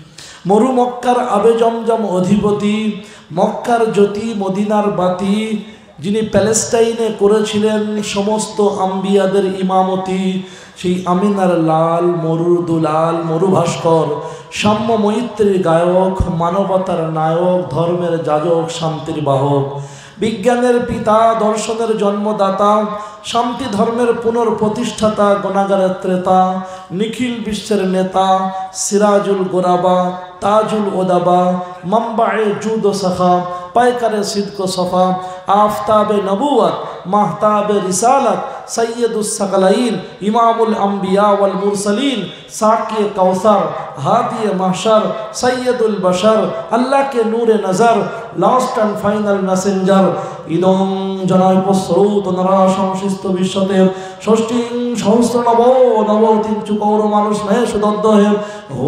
মরু মক্কার আবে জমজম অধিপতি, মক্কার জ্যোতি, মদিনার বাতি, যিনি প্যালেস্টাইনে করেছিলেন সমস্ত আম্বিয়াদের ইমামতি, সেই আমিনার লাল, মরুর দুলাল, মরু ভাস্কর, সাম্য মৈত্রীর গায়ক, মানবতার নায়ক, ধর্মের যাজক, শান্তির বাহক, বিজ্ঞানের পিতা, দর্শনের জন্মদাতা, শান্তি ধর্মের পুনর্প্রতিষ্ঠাতা, গুনাহগারের ত্রেতা, নিখিল বিশ্বের নেতা, সিরাজুল গোরাবা, তাজুল ওদাবা, মাম্বায়ে জুদ ও সাখা, পায়কারে সিদ্ক সফা, আফতাবে নবুয়ত, মাহতাবে রিসালাত, সৈয়দুস সাকালাইন, ইমামুল আম্বিয়া ওয়াল মুরসালিন, সাকিয়ে কাউসার, হাদিয়ে মাহশার, সৈয়দুল বশর, আল্লাহ কে নূরে নজর, লাস্ট অ্যান্ড ফাইনাল মেসেঞ্জার, ইদং জনায়প স্রোত নরা সংশ্লিষ্ট বিশ্বতে ষষ্ঠীং সহস্র নবতিন চুকৌর মানুষ নে সুদন্ত হে হো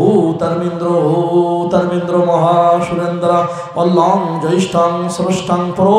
ধর্মেন্দ্র মহা সুরেন্দ্র অল্লং জ্যৈষ্ঠাং স্রষ্টাং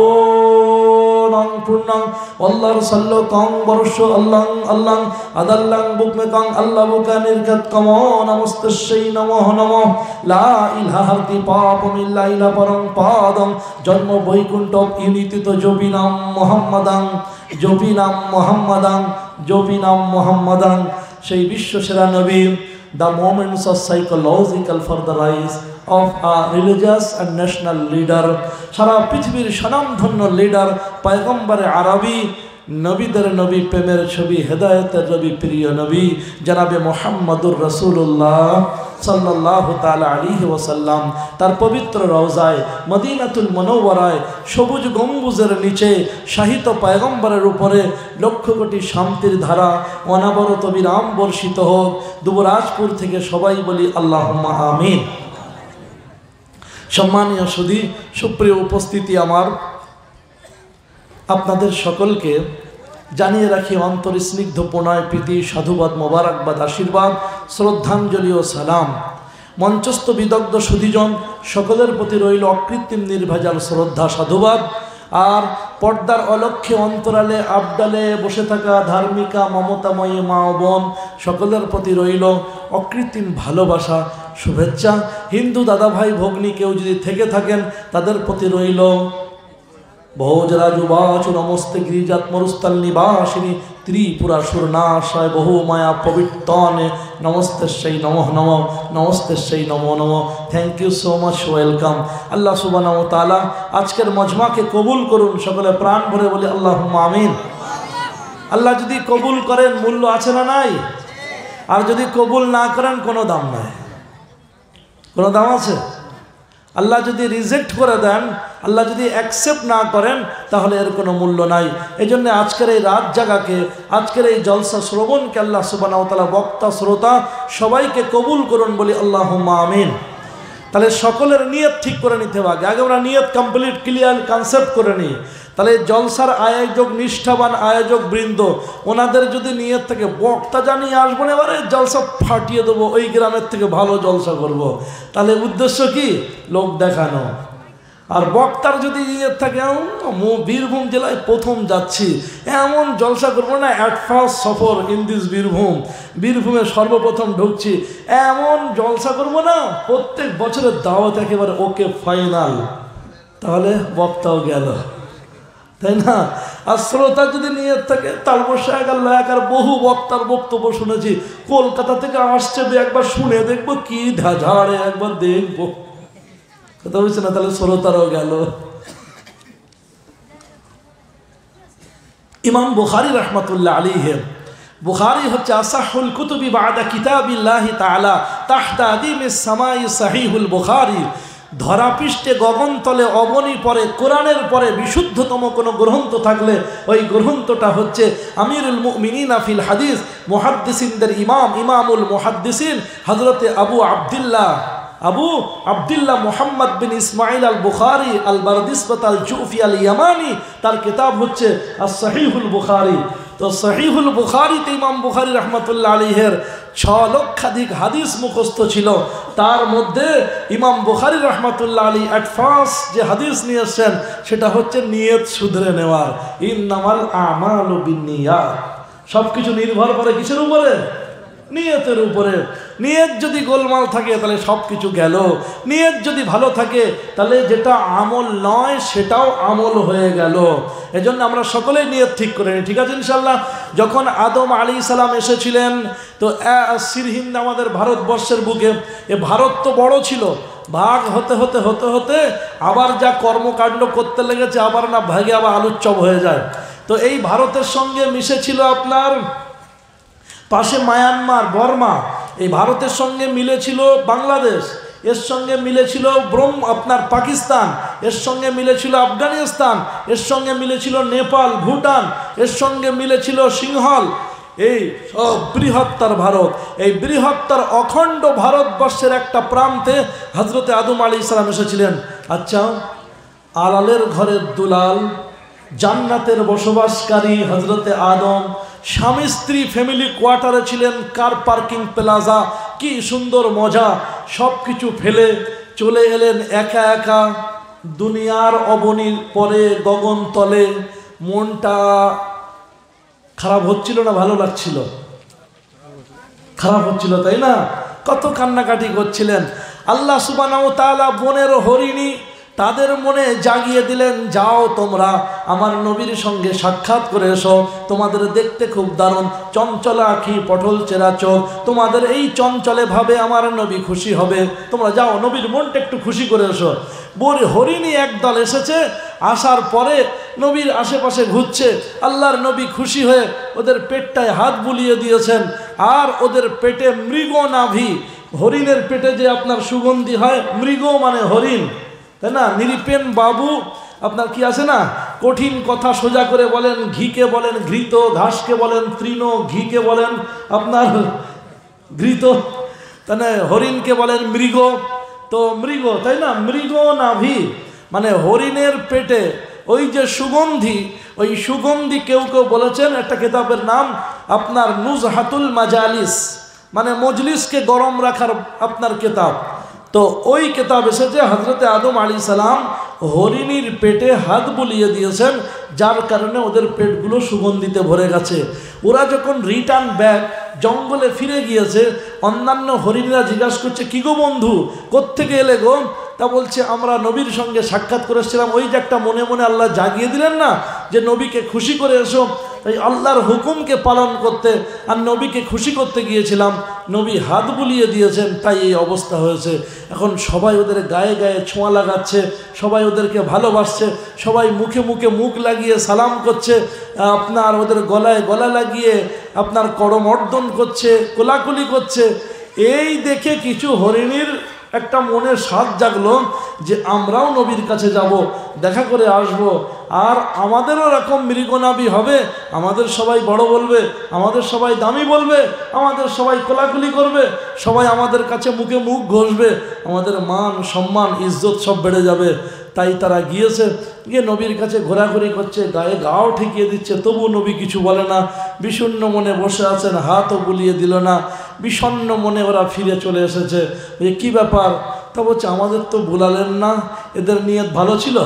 প্রণং পূর্ণং অল্লাহর সল্ল কং বর্ষ অল্লং অল্লং আদাল্লাং বুকমেকং আল্লাহ বুকা নির্গত কম নমস্তস্যৈ নমঃ নমঃ লা ইলাহাতি পাপমিল্লা ইলা পরং পাদং জন্ম বৈকুণ্ঠ ইনিতিত জবিনাম মোহাম্মদাং, জবিনাম মোহাম্মদাং, জবিনাম মোহাম্মদাং। সেই বিশ্বসেরা নবী, the moments of psychological for the rise of a religious and national leader, সারা পৃথিবীর স্বনামধন্য লিডার, পয়গম্বরে আরবি, নবীদের নবী, প্রেমের ছবি, হেদায়েতের রবি, প্রিয় নবী জনাবে মুহাম্মদুর রাসূলুল্লাহ সাল্লাল্লাহু তাআলা আলাইহি ওয়াসাল্লাম, তার পবিত্র রওজায় মদিনাতুল মুনাওয়ারায় সবুজ গম্বুজের নিচে শাহিত পয়গম্বরের উপরে লক্ষ কোটি শান্তির ধারা অনবরত বিরাম বর্ষিত হোক। দুবরাজপুর থেকে সবাই বলি আল্লাহুম্মা আমিন। সম্মানীয় সুধী, সুপ্রিয় উপস্থিতি আমার, আপনাদের সকলকে জানিয়ে রাখি অন্তর স্নিগ্ধ প্রণয় প্রীতি সাধুবাদ মোবারকবাদ আশীর্বাদ শ্রদ্ধাঞ্জলি ও সালাম মঞ্চস্থ বিদগ্ধ সুধীজন সকলের প্রতি রইল অকৃত্রিম নির্ভেজাল শ্রদ্ধা সাধুবাদ। আর পর্দার অলক্ষ্যে অন্তরালে আবডালে বসে থাকা ধার্মিকা মমতাময়ী মা ও বোন সকলের প্রতি রইল অকৃত্রিম ভালোবাসা শুভেচ্ছা। হিন্দু দাদা ভাই ভগ্নী কেউ যদি থেকে থাকেন তাদের প্রতি রইল ভোজরাজুবাচু নমস্তে গিরিজাত্মরুস্থল নিবাসিনী ত্রিপুরা সুরনাশায় বহু মায়া পবিত্রনে নমস্তে সেই নমঃ নমঃ নমস্তে সেই নমো নমঃ। Thank you so much, welcome. আল্লাহ সুবহানাহু ওয়া তাআলা আজকের মজমাকে কবুল করুন, সকলে প্রাণ ভরে বলি আল্লাহুম্মা আমিন। আল্লাহ যদি কবুল করেন মূল্য আছে না নাই? আর যদি কবুল না করেন কোনো দাম নাই। কোনো দাম আছে? আল্লাহ যদি রিজেক্ট করে দেন, আল্লাহ যদি অ্যাকসেপ্ট না করেন, তাহলে এর কোনো মূল্য নাই। এই জন্য আজকের এই রাত জাগাকে, আজকের এই জলসা শ্রবণকে আল্লাহ সুবহানাহু ওয়া তাআলা বক্তা শ্রোতা সবাইকে কবুল করুন বলি আল্লাহুম্মা আমিন। তাহলে সকলের নিয়ত ঠিক করে নিতে হবে। আগে আমরা নিয়ত কমপ্লিট ক্লিয়ার কনসেপ্ট করে নিই। তাহলে জলসার আয়োজক নিষ্ঠাবান আয়োজক বৃন্দ, ওনাদের যদি নিয়ত থেকে বক্তা জানিয়ে আসবো না, এবারে জলসা ফাটিয়ে দেবো, ওই গ্রামের থেকে ভালো জলসা করব। তাহলে উদ্দেশ্য কি? লোক দেখানো। আর বক্তার যদি নিয়ত থাকে বীরভূম জেলায় প্রথম যাচ্ছি, এমন জলসা করবো না, অ্যাট ফার্স্ট সফর ইন দিস বীরভূমে সর্বপ্রথম ঢুকছি, এমন জলসা করবো না, প্রত্যেক বছরের দাওয়াত একেবারে ওকে ফাইনাল, তাহলে বক্তাও গেল, তাই না? আর শ্রোতা যদি নিয়ত থাকে, তারপর শায়েখ আল্লাহ একার বহু বক্তার বক্তব্য শুনেছি, কলকাতা থেকে আসছে, একবার শুনে দেখবো কি ঝাড়ে, একবার দেখবো, কথা বলছে না? তাহলে শ্রোতারও গেল। ইমাম বুখারী রাহমাতুল্লাহ আলাইহি, বুখারী হচ্ছে আসাহুল কুতুবি বাদা কিতাবিল্লাহি তাআলা তাহতা আদিমিস সামাই সহিহুল বুখারী। ধরাপৃষ্ঠে গগনতলে অবনী পরে কোরআনের পরে বিশুদ্ধতম কোনো গ্রন্থ থাকলে ওই গ্রন্থটা হচ্ছে আমিরুল মুমিনিন ফিল হাদিস, মুহাদ্দিসিনদের ইমাম, ইমামুল মুহাদ্দিসিন হযরতে আবু আব্দুল্লাহ মুহাম্মদ বিন ইসমাইল আল বুখারী আল বারদিসবাত আল জুফি আল ইয়ামানি, তার কিতাব হচ্ছে as-সহিহুল বুখারী। তো সহিহুল বুখারীতে ইমাম বুখারী রাহমাতুল্লাহ আলাইহির 6 লক্ষাধিক হাদিস মুখস্থ ছিল। তার মধ্যে ইমাম বুখারী রাহমাতুল্লাহ আলাইহি এট ফার্স্ট যে হাদিস নিয়ে আসছেন সেটা হচ্ছে নিয়ত শুধরে নেওয়ার। ইন্নামাল আমালু বিন্নিয়াত। সব কিছু নির্ভর করে কিসের উপরে? নিয়তের উপরে। নিয়ত যদি গোলমাল থাকে তাহলে সব কিছু গেল। নিয়ত যদি ভালো থাকে তাহলে যেটা আমল নয় সেটাও আমল হয়ে গেল। এজন্য আমরা সকলেই নিয়ত ঠিক করে নিই, ঠিক আছে ইনশাল্লাহ। যখন আদম আলাইহিস সালাম এসেছিলেন, তো সিরহিন্দ আমাদের ভারতবর্ষের বুকে, এ ভারত তো বড় ছিল, ভাগ হতে হতে হতে হতে আবার যা কর্মকাণ্ড করতে লেগেছে, আবার না ভাগে আবার আলুর চপ হয়ে যায়। তো এই ভারতের সঙ্গে মিশেছিল আপনার পাশে মায়ানমার, বর্মা, এই ভারতের সঙ্গে মিলেছিল বাংলাদেশ, এর সঙ্গে মিলেছিল আপনার পাকিস্তান, এর সঙ্গে মিলেছিল আফগানিস্তান, এর সঙ্গে মিলেছিল নেপাল, ভুটান, এর সঙ্গে মিলেছিল সিংহল। এই সব বৃহত্তর ভারত, এই বৃহত্তর অখণ্ড ভারতবর্ষের একটা প্রান্তে হযরতে আদম আলাইহিস সালাম এসেছিলেন। আচ্ছা, আলালের ঘরের দুলাল, জান্নাতের বসবাসকারী হযরতে আদম, স্বামী স্ত্রী ফ্যামিলি কোয়ার্টারে ছিলেন, কার পার্কিং প্লাজা, কি সুন্দর মজা, সব কিছু ফেলে চলে এলেন একা একা দুনিয়ার অবনীর পরে গগন তলে। মনটা খারাপ হচ্ছিল না ভালো লাগছিল? খারাপ হচ্ছিল, তাই না? কত কান্নাকাটি করছিলেন। আল্লাহ সুবহানাহু ওয়া তাআলা বনের হরিণী তাদের মনে জাগিয়ে দিলেন, যাও তোমরা আমার নবীর সঙ্গে সাক্ষাৎ করে এসো, তোমাদের দেখতে খুব দারুণ, চঞ্চলা আঁখি পটল চেরা চোখ, তোমাদের এই চঞ্চলে ভাবে আমার নবী খুশি হবে, তোমরা যাও নবীর মনটা একটু খুশি করে এসো। হরিণী একদল এসেছে, আসার পরে নবীর আশেপাশে ঘুরছে। আল্লাহর নবী খুশি হয়ে ওদের পেটটায় হাত বুলিয়ে দিয়েছেন, আর ওদের পেটে মৃগ নাভি, হরিণের পেটে যে আপনার সুগন্ধি হয়, মৃগ মানে হরিণ, তাই না? নিরিপেন বাবু আপনার কি আছে না, কঠিন কথা সোজা করে বলেন, ঘিকে বলেন ঘৃত, ঘাসকে বলেন তৃণ, ঘিকে বলেন আপনার ঘৃত, তাই না? হরিণকে বলেন মৃগ। তো মৃগ, তাই না? মৃগ নাভি মানে হরিণের পেটে ওই যে সুগন্ধি, ওই সুগন্ধি কেউ কেউ বলেছেন একটা কিতাবের নাম আপনার নুজহাতুল মাজালিস, মানে মজলিসকে গরম রাখার আপনার কিতাব। তো ওই কিতাব এসেছে হযরতে আদম আলাইহিস সালাম হরিণীর পেটে হাত বুলিয়ে দিয়েছেন, যার কারণে ওদের পেটগুলো সুগন্ধিতে ভরে গেছে। ওরা যখন রিটার্ন ব্যাক জঙ্গলে ফিরে গিয়েছে, অন্যান্য হরিণীরা জিজ্ঞাসা করছে, কি গো বন্ধু, কোত্থেকে এলে গো? তা বলছে, আমরা নবীর সঙ্গে সাক্ষাৎ করেছিলাম, ওই যে একটা মনে মনে আল্লাহ জাগিয়ে দিলেন না যে নবীকে খুশি করে এসো, তাই আল্লাহর হুকুমকে পালন করতে আর নবীকে খুশি করতে গিয়েছিলাম, নবী হাত বুলিয়ে দিয়েছেন, তাই এই অবস্থা হয়েছে। এখন সবাই ওদের গায়ে গায়ে ছোঁয়া লাগাচ্ছে, সবাই ওদেরকে ভালোবাসছে, সবাই মুখে মুখে মুখ লাগিয়ে সালাম করছে, আপনার ওদের গলায় গলা লাগিয়ে আপনার করমর্দন করছে, কোলাকুলি করছে। এই দেখে কিছু হরিণীর একটা মনে স্বাদ জাগলো যে আমরাও নবীর কাছে যাব, দেখা করে আসব, আর আমাদেরও এরকম মৃগনাবী হবে, আমাদের সবাই বড় বলবে, আমাদের সবাই দামি বলবে, আমাদের সবাই কোলাকুলি করবে, সবাই আমাদের কাছে মুখে মুখ ঘষবে, আমাদের মান সম্মান ইজ্জত সব বেড়ে যাবে। তাই তারা গিয়েছে, গিয়ে নবীর কাছে ঘোরাঘুরি করছে, গায়ে গাও ঠেকিয়ে দিচ্ছে, তবু নবী কিছু বলে না, বিষণ্ণ মনে বসে আছেন, হাতও বুলিয়ে দিল না, বিষণ্ণ মনে ওরা ফিরে চলে এসেছে। যে কী ব্যাপার? তা বলছে, আমাদের তো বুলালেন না। এদের নিয়ত ভালো ছিল?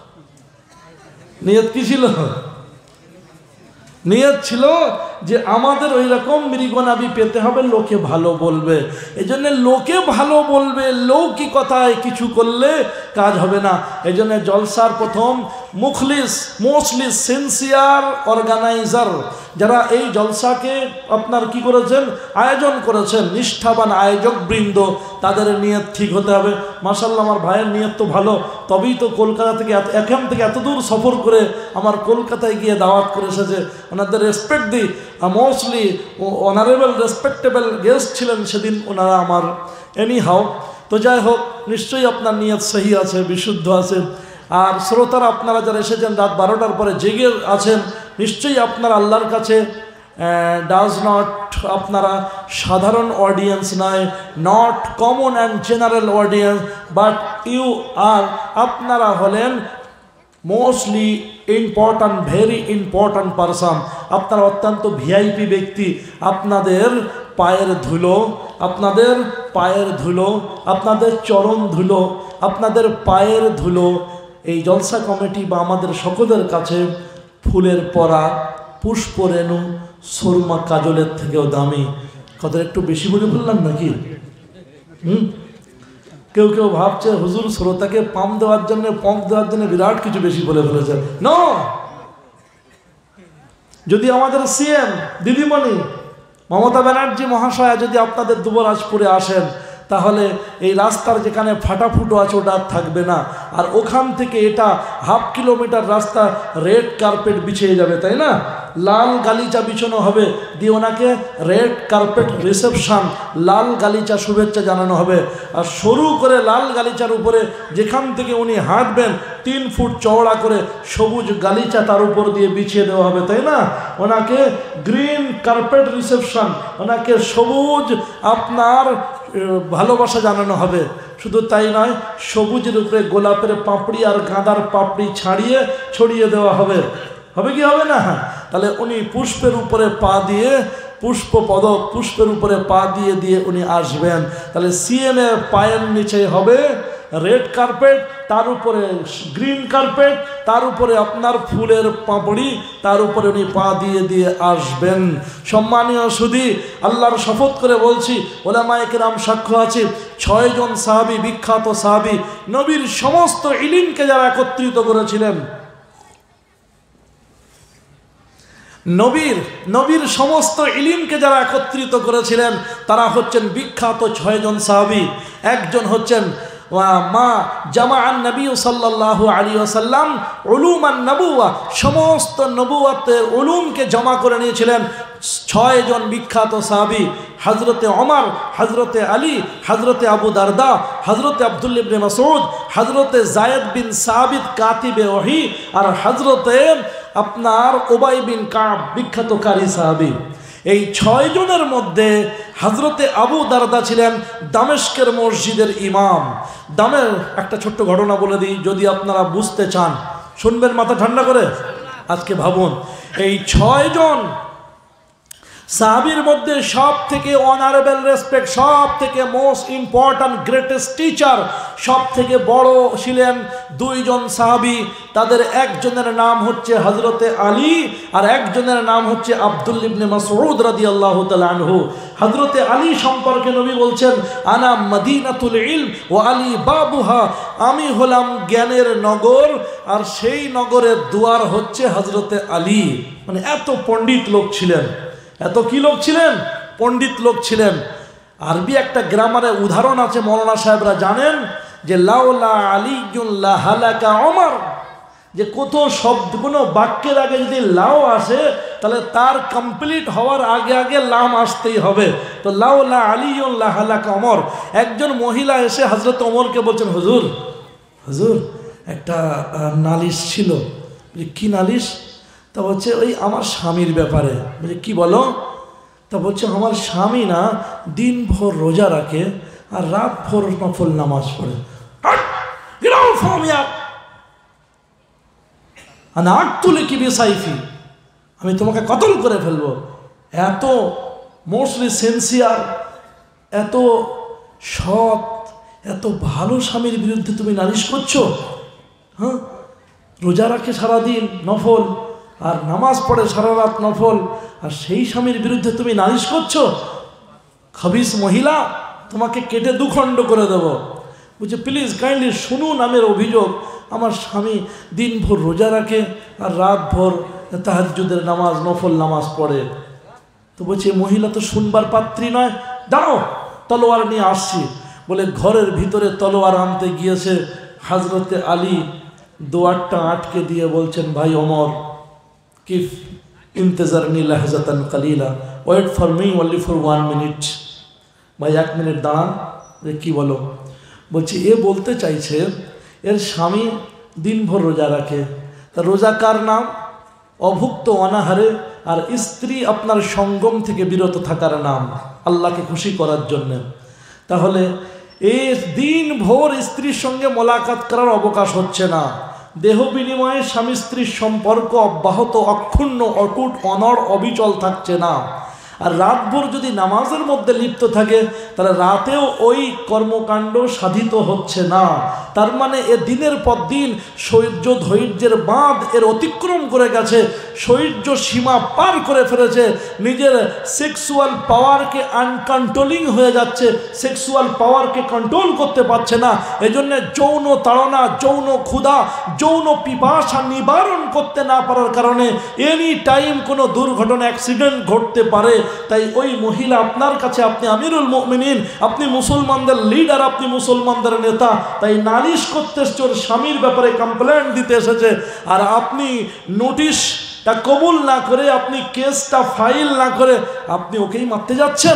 নিয়ত কি ছিল? নিয়ত ছিল যে আমাদের ওই রকম মৃগনাবি পেতে হবে, লোকে ভালো বলবে। এই জন্য লোকে ভালো বলবে, লৌকিকতায় কিছু করলে কাজ হবে না। এই জন্য জলসার প্রথম মুখলিস, মোস্টলি সিনসিয়ার অর্গানাইজার, যারা এই জলসাকে আপনার কি করেছেন, আয়োজন করেছেন, নিষ্ঠাবান আয়োজক বৃন্দ, তাদের নিয়ত ঠিক হতে হবে। মাশাআল্লাহ, আমার ভাইয়ের নিয়ত তো ভালো, তবেই তো কলকাতা থেকে এখান থেকে এত দূর সফর করে আমার কলকাতায় গিয়ে দাওয়াত করে এসেছে। ওনাদের রেসপেক্ট দিই, মোস্টলি অনারেবল রেসপেক্টেবল গেস্ট ছিলেন সেদিন ওনারা আমার। এনি হাও, তো যাই হোক, নিশ্চয়ই আপনার নিয়ত সহি আছে, বিশুদ্ধ আছে। আর শ্রোতারা আপনারা যারা এসেছেন রাত 12টার পরে জেগে আছেন, নিশ্চয়ই আপনারা আল্লাহর কাছে ডাজ নট, আপনারা সাধারণ অডিয়েন্স নয়, not common and general audience, but you are, আপনারা হলেন mostly important, very important person. আপনারা অত্যন্ত ভিআইপি ব্যক্তি। আপনাদের পায়ের ধুলো, আপনাদের পায়ের ধুলো, আপনাদের চরণ ধুলো, আপনাদের পায়ের ধুলো এই জলসা কমিটি বা আমাদের সকলের কাছে ফুলের পরা, পুষ্পরেণু, সুরমা কাজলের থেকেও দামি। কথা একটু বেশি বলে বললাম নাকি? কেউ কেউ ভাবছে হুজুর শ্রোতাকে পাম্প দেওয়ার জন্য, পম্প দেওয়ার জন্য বিরাট কিছু বেশি বলে ফেলেছে। নো, যদি আমাদের সিএম দিদিমণি মমতা ব্যানার্জি মহাশয়া যদি আপনাদের দুবরাজপুরে আসেন, তাহলে এই রাস্তার যেখানে ফাটাফুটো আছে ওটা আর থাকবে না, আর ওখান থেকে এটা হাফ কিলোমিটার রাস্তা রেড কার্পেট বিছিয়ে যাবে, তাই না? লাল গালিচা বিছানো হবে, দিয়ে ওনাকে রেড কার্পেট রিসেপশন, লাল গালিচা শুভেচ্ছা জানানো হবে। আর সরু করে লাল গালিচার উপরে যেখান থেকে উনি হাঁটবেন 3 ফুট চওড়া করে সবুজ গালিচা তার উপর দিয়ে বিছিয়ে দেওয়া হবে, তাই না? ওনাকে গ্রিন কার্পেট রিসেপশন, ওনাকে সবুজ আপনার ভালোবাসা জানানো হবে। শুধু তাই নয়, সবুজের উপরে গোলাপের পাপড়ি আর গাঁদার পাপড়ি ছড়িয়ে দেওয়া হবে। হবে কি হবে না? তাহলে উনি পুষ্পের উপরে পা দিয়ে, পুষ্প পদক পুষ্পের উপরে পা দিয়ে দিয়ে উনি আসবেন। তাহলে সিএম এর পায়ের নিচে হবে রেড কার্পেট, তার উপরে গ্রিন কার্পেট, তার উপরে আপনার ফুলের পাপড়ি, তার উপরে উনি পা দিয়ে দিয়ে আসবেন। সম্মানীয় সুধী, আল্লাহর শপথ করে বলছি, ওলামায়ে কেরাম সাক্ষ্য আছে, 6 জন সাহাবী, বিখ্যাত সাহাবী, নবীর সমস্ত ইলমকে যারা একত্রিত করেছিলেন, নবীর সমস্ত ইলমকে যারা একত্রিত করেছিলেন, তারা হচ্ছেন বিখ্যাত 6 জন সাহাবী। একজন হচ্ছেন মা জামাআন নবী সাল্লাল্লাহু আলাইহি ওয়াসাল্লাম উলুমান নবুওয়া, সমস্ত নবুওয়াতের উলুমকে জমা করে নিয়েছিলেন 6 জন বিখ্যাত সাহাবী, হযরতে ওমর, হযরতে আলী, হযরতে আবু দারদা, হযরতে আব্দুল্লাহ ইবনে মাসউদ, হযরতে যায়েদ বিন সাবিত কাতিবে ওহী, আর হযরতে আপনার উবাই বিন কাব, বিখ্যাত কারি সাহাবী। এই 6 জনের মধ্যে হযরতে আবু দারদা ছিলেন দামেস্কের মসজিদের ইমাম। একটা ছোট্ট ঘটনা বলে দিই, যদি আপনারা বুঝতে চান, শুনবেন মাথা ঠান্ডা করে। আজকে ভাবুন এই 6 জন সাহাবীর মধ্যে সব থেকে অনারেবল রেসপেক্ট, সব থেকে মোস্ট ইম্পর্ট্যান্ট গ্রেটেস্ট টিচার, সব থেকে বড় ছিলেন 2 জন সাহাবী। তাদের একজনের নাম হচ্ছে হযরতে আলী আর একজনের নাম হচ্ছে আব্দুল্লাহ ইবনে মাসউদ রাদিয়াল্লাহু তাআলা আনহু। হযরতে আলী সম্পর্কে নবী বলছেন, আনা মদিনাতুল ইলম ওয়া আলী বাবুহা, আমি হলাম জ্ঞানের নগর আর সেই নগরের দুয়ার হচ্ছে হযরতে আলী। মানে এত পণ্ডিত লোক ছিলেন, এত কি লোক ছিলেন, পণ্ডিত লোক ছিলেন। আরবি একটা গ্রামারে উদাহরণ আছে, মৌলানা সাহেবরা জানেন যে লাউলা আলিয়ুন লাহালাকা ওমর, যে কত শব্দ কোনো বাক্যের আগে যদি লাও আসে তাহলে তার কমপ্লিট হওয়ার আগে আগে লাম আসতেই হবে। তো লাউলা আলিয়ুন লাহালাকা ওমর, একজন মহিলা এসে হযরত ওমরকে বলছেন, হুজুর হুজুর একটা নালিশ ছিল। কি নালিশ? তা বলছে ওই আমার স্বামীর ব্যাপারে। বলছে কি বলো? তা বলছে আমার স্বামী না দিনভর রোজা রাখে আর রাত ভর নফল নামাজ পড়ে। আমি তোমাকে কতল করে ফেলবো। এত মোস্টলি সেন্সিয়ার, এত সৎ, এত ভালো স্বামীর বিরুদ্ধে তুমি নালিশ করছো? হ্যাঁ, রোজা রাখে সারাদিন নফল আর নামাজ পড়ে সারা রাত নফল, আর সেই স্বামীর বিরুদ্ধে তুমি নালিশ করছো? খবিস মহিলা, তোমাকে কেটে 2 খণ্ড করে দেব। বলছে প্লিজ কাইন্ডলি শুনুন আমার অভিযোগ। আমার স্বামী দিনভর রোজা রাখে আর রাত ভর তাহাজ্জুদের নামাজ নফল নামাজ পড়ে। তো বলছে মহিলা তো শুনবার পাত্রী নয়, দাও তলোয়ার নিয়ে আসছি। বলে ঘরের ভিতরে তলোয়ার আনতে গিয়েছে। হযরতে আলী দোয়ারটা আটকে দিয়ে বলছেন, ভাই ওমর, কিফ ইন্তজারনি লাহজাতান কালিলা, wait for me only for 1 minute. ভাই 1 মিনিট দাঁড়ান। কি বলো? বলছি এ বলতে চাইছে এর স্বামী দিনভর রোজা রাখে, তা রোজা কার নাম? অভুক্ত অনাহারে, আর স্ত্রী আপনার সঙ্গম থেকে বিরত থাকার নাম, আল্লাহকে খুশি করার জন্য। তাহলে এই দিনভর স্ত্রীর সঙ্গে মোলাকাত করার অবকাশ হচ্ছে না, দেহ বিনিময়ে স্বামী স্ত্রীর সম্পর্ক অব্যাহত অক্ষুণ্ণ অটুট অনড় অবিচল থাকছে না। আর রাতভর যদি নামাজের মধ্যে লিপ্ত থাকে তাহলে রাতেও ওই কর্মকাণ্ড সাধিত হচ্ছে না। তার মানে এ দিনের পর দিন সৌর্য ধৈর্যের বাঁধ এর অতিক্রম করে গেছে, সৌর্য সীমা পার করে ফেলেছে, নিজের সেক্সুয়াল পাওয়ারকে আনকন্ট্রোলিং হয়ে যাচ্ছে, সেক্সুয়াল পাওয়ারকে কন্ট্রোল করতে পারছে না। এজন্য যৌন তাড়না, যৌন ক্ষুধা, যৌন পিপাসা নিবারণ করতে না পারার কারণে এনি টাইম কোনো দুর্ঘটনা অ্যাক্সিডেন্ট ঘটতে পারে। তাই ওই মহিলা আপনার কাছে, আপনি আমিরুল মুমিনিন, আপনি মুসলমানদের লিডার, আপনি মুসলমানদের নেতা, তাই নালিশ করতে এসেছে, ওর স্বামীর ব্যাপারে কমপ্লেন্ট দিতে এসেছে। আর আপনি নোটিশটা কবুল না করে, আপনি কেসটা ফাইল না করে আপনি ওকেই মারতে যাচ্ছেন।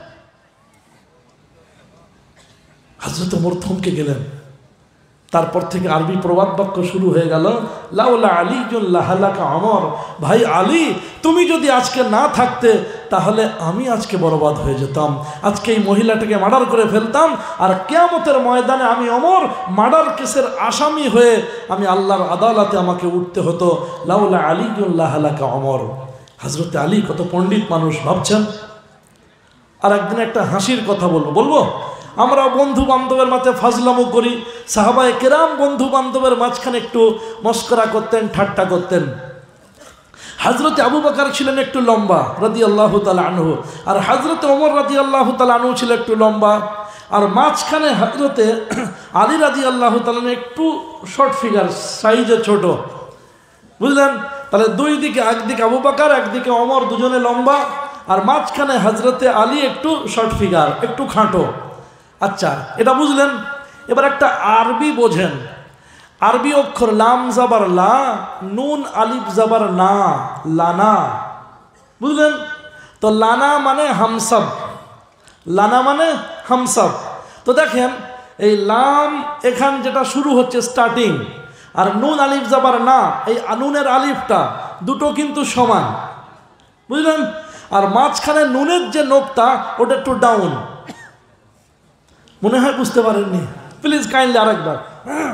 হযরত ওমর থমকে গেলেন। তারপর থেকে আরবি প্রবাদ বাক্য শুরু হয়ে গেল, লাউলা আলিয়ুন লাহালাকা ওমর, ভাই আলী তুমি যদি আজকে না থাকতে তাহলে আমি আজকে বরবাদ হয়ে যেতাম, আজকে এই মহিলাটাকে মার্ডার করে ফেলতাম, আর কিয়ামতের ময়দানে আমি ওমর মার্ডার কেসের আসামি হয়ে আমি আল্লাহর আদালতে আমাকে উঠতে হতো। লাউলা আলিয়ুন লাহালাকা ওমর। হযরতে আলী কত পণ্ডিত মানুষ ভাবছেন। আর একদিন একটা হাসির কথা বলবো। আমরা বন্ধু বান্ধবের মাঝে ফাজলামো করি, সাহাবায়ে কেরাম বন্ধু বান্ধবের মাঝখানে একটু মস্করা করতেন, ঠাট্টা করতেন। হযরতে আবু বকর ছিলেন একটু লম্বা রাদিয়াল্লাহু তাআলা আনহু, আর হযরতে ওমর রাদিয়াল্লাহু তাআলা আনহু ছিল একটু লম্বা, আর মাঝখানে হযরতে আলী রাদিয়াল্লাহু তাআলা একটু শর্ট ফিগার, সাইজে ছোট, বুঝলেন? তাহলে দুই দিকে, একদিকে আবু বকর একদিকে ওমর, দুজনে লম্বা, আর মাঝখানে হযরতে আলী একটু শর্ট ফিগার, একটু খাটো। আচ্ছা, এটা বুঝলেন। এবার একটা আরবি বোঝেন, আরবি অক্ষর লাম জাবার লা, নুন আলিফ জাবার না, লানা, বুঝলেন? তো লানা মানে হামসাব, লানা মানে হামসাব। তো দেখেন এই লাম এখান যেটা শুরু হচ্ছে স্টার্টিং, আর নুন আলিফ জাবার না, এই নুনের আলিফটা দুটো কিন্তু সমান, বুঝলেন? আর মাঝখানে নুনের যে নোকটা ওটা একটু ডাউন, মনে হয় বুঝতে পারেননি? প্লিজ কাইন্ডলি আরেকবার।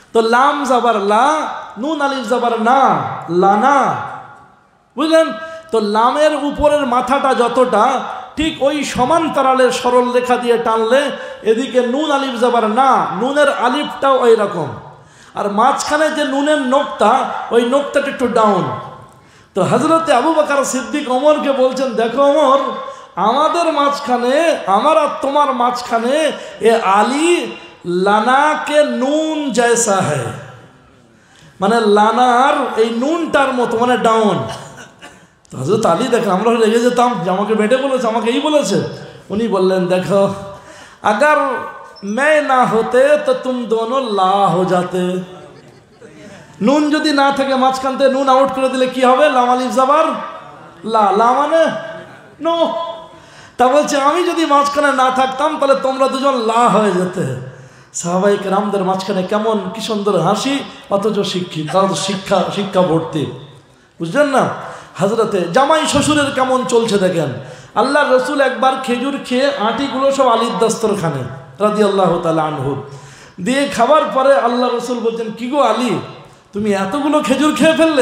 তো লাম জাবার লা, নুন আলিফ জাবার না, লানা, বুঝলেন? তো লামের উপরের মাথাটা যতটা, ঠিক ওই সমান্তরালের সরল রেখা দিয়ে টানলে এদিকে নুন আলিফ জাবার না, নুনের আলিফটাও ওই রকম, আর মাঝখানে যে নুনের নোকতা, ওই নোকতাটা একটু ডাউন। তো হযরতে আবু বকর সিদ্দিক ওমরকে বলছেন, দেখো ওমর, আমাদের মাঝখানে, আমার আর তোমার মাঝখানে এ আলী লানা কে নুন জैसा है, মানে লানার এই নুনটার মতো, মানে ডাউন। তো হযরত আলী দেখেন, আমরা রেগে যেতাম যে আমাকে বেটে বলেছে, আমাকে এই বলেছে। উনি বললেন, দেখো अगर मैं ना होते तो तुम दोनों ला हो जाते। নুন যদি না থাকে মাঝখান থেকে নুন আউট করে দিলে কি হবে? লাম আলিফ জাবার লা, লা মানে নো। তা বলছে আমি যদি মাঝখানে না থাকতাম তাহলে তোমরা দুজন লা হয়ে যেতে। সাহাবায়ে কেরামদের মাঝখানে কেমন কি সুন্দর হাসি, অথচ শিক্ষিত, কারণ শিক্ষা ভর্তি, বুঝলেন না? হযরতে জামাই শ্বশুরের কেমন চলছে দেখেন। আল্লাহ রসুল একবার খেজুর খেয়ে আটিগুলো সব আলীর দস্তরখানে রাদিয়াল্লাহু তাআলা আনহু দিয়ে খাবার পরে আল্লাহ রসুল বলছেন, কি গো আলী, তুমি এতগুলো খেজুর খেয়ে ফেললে?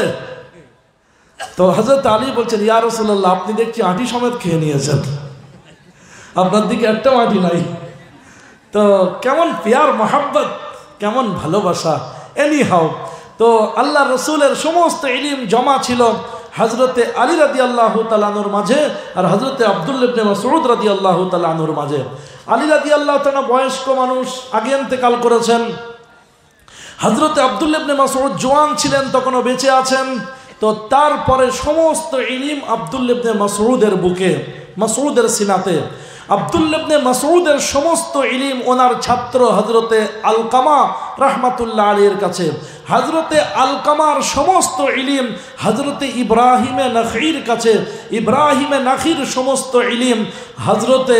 তো হযরত আলী বলছেন, ইয়া রাসূলুল্লাহ, আপনি দেখছি আটি সমেত খেয়ে নিয়েছেন, আপনার দিকে একটা আটি নাই। তো কেমন পিয়ার মহাব্বত, কেমন ভালোবাসা। এনি হাও, তো আল্লাহ রসুলের সমস্ত ইলম জমা ছিল হযরতে আলী রাদিয়াল্লাহু তাআলা আনহুর মাঝে আর হযরতে আব্দুল্লাহ ইবনে মাসউদ রাদিয়াল্লাহু তাআলা আনহুর মাঝে। আলী রাদিয়াল্লাহু তাআলা বয়স্ক মানুষ, আগে ইন্তেকাল করেছেন। হযরতে আব্দুল্লাহ ইবনে মাসউদ জওয়ান ছিলেন, তখনও বেঁচে আছেন। তো তারপরে সমস্ত ইলম আব্দুল্লাহ ইবনে মাসউদের বুকে, মাসউদের সিনাতে। আব্দুল্লাহ ইবনে মাসউদের সমস্ত ইলম ওনার ছাত্র হযরতে আলকামা রাহমাতুল্লাহ আলাইহির কাছে। হযরতে আলকামার সমস্ত ইলম হযরতে ইব্রাহিমে নখীর কাছে। ইব্রাহিমে নখীর সমস্ত ইলম হযরতে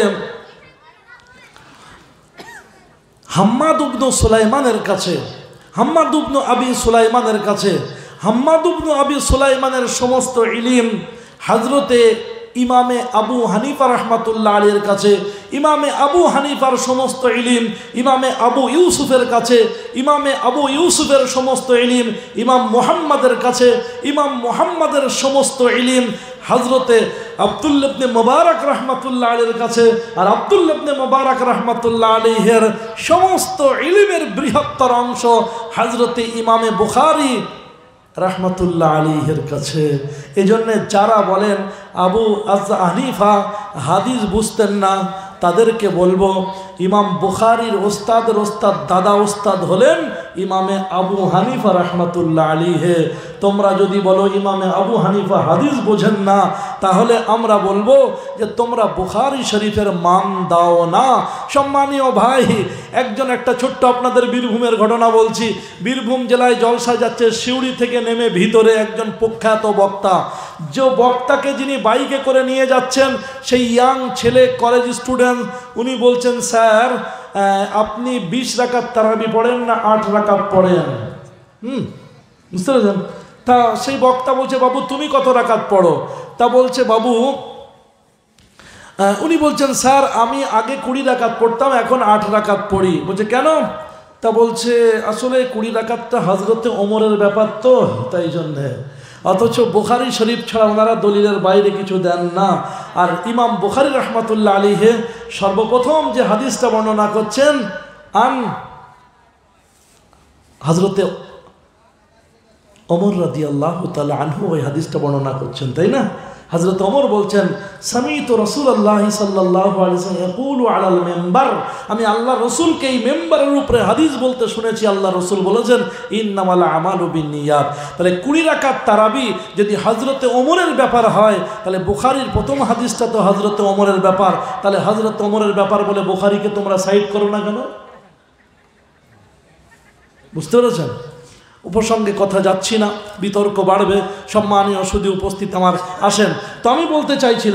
হাম্মাদ ইবনে সুলাইমানের কাছে, হাম্মাদ ইবনে আবি সুলাইমানের কাছে। হাম্মাদ ইবনে আবি সুলাইমানের সমস্ত ইলম হযরতে ইমামে আবু হানিফা রহমাতুল্লাহ আলাইহির কাছে। ইমামে আবু হানিফার সমস্ত ইলম ইমামে আবু ইউসুফের কাছে। ইমামে আবু ইউসুফের সমস্ত ইলম ইমাম মুহাম্মাদের কাছে। ইমাম মুহাম্মাদের সমস্ত ইলম হযরতে আব্দুল্লাহ ইবনে মুবারক রহমাতুল্লাহ আলাইহির কাছে। আর আব্দুল্লাহ ইবনে মুবারক রহমাতুল্লাহ আলাইহির সমস্ত ইলমের বৃহত্তর অংশ হযরতে ইমামে বুখারী রহমতুল্লাহ আলাইহির কাছে। এজন্য যারা বলেন আবু হানিফা হাদিস বুঝতেন না, তাদেরকে বলবো ইমাম বুখারীর ওস্তাদের ওস্তাদ, দাদা ওস্তাদ হলেন ইমামে আবু হানিফা রহমতুল্লাহ আলাইহি। তোমরা যদি বলো ইমামে আবু হানিফা হাদিস বোঝেন না, তাহলে আমরা বলবো যে তোমরা বুখারী শরীফের মান দাও না। সম্মানীয় ভাই, একটা ছোট্ট আপনাদের বীরভূমের ঘটনা বলছি। বীরভূম জেলায় জলসায় যাচ্ছে, সিউড়ি থেকে নেমে ভিতরে একজন প্রখ্যাত বক্তা, যে বক্তাকে যিনি বাইকে করে নিয়ে যাচ্ছেন সেই ইয়াং ছেলে, কলেজ স্টুডেন্ট। উনি বলছেন, স্যার আপনি 20 রাকাত তারাবি পড়েন না 8 রাকাত পড়েন? বুঝতে পেরেছেন? তা সেই বক্তা বলছে, বাবু তুমি কত রাকাত পড়ো? তা বলছে, বাবু উনি বলছেন, স্যার আমি আগে 20 রাকাত পড়তাম, এখন 8 রাকাত পড়ি। বলছে কেন? তা বলছে, আসলে 20 রাকাতটা হযরতে ওমরের ব্যাপার তো, তাই জন্যে। অথচ বুখারী শরীফ ছাড়া ওনারা দলিলের বাইরে কিছু দেন না। আর ইমাম বুখারী রহমাতুল্লাহ আলাইহি সর্বপ্রথম যে হাদিসটা বর্ণনা করছেন আন হযরতে ওমর রাদিয়াল্লাহু তাআলা আনহু, ওই হাদিসটা বর্ণনা করছেন, তাই না? হযরত ওমর বলছেন, সামিতু রাসূলুল্লাহ সাল্লাল্লাহু আলাইহি ওয়াসাল্লাম ইয়াকুলু আলাল মিম্বার, আমি আল্লাহ রাসূলকে এই মিম্বারের উপরে হাদিস বলতে শুনেছি। আল্লাহ রাসূল বলেছেন, ইন্নামাল আমালু বিন্নিয়াত। তাহলে 20 রাকাত তারাবি যদি হযরতে ওমরের ব্যাপার হয়, তাহলে বুখারীর প্রথম হাদিসটা তো হযরতে ওমরের ব্যাপার। তাহলে হযরতে ওমরের ব্যাপার বলে বুখারীকে তোমরা সাইড করো না কেন? বুঝতে পেরেছেন? উপসঙ্গে কথা যাচ্ছি না, বিতর্ক বাড়বে। সম্মানীয় শুধু উপস্থিত আমার আসেন। তো আমি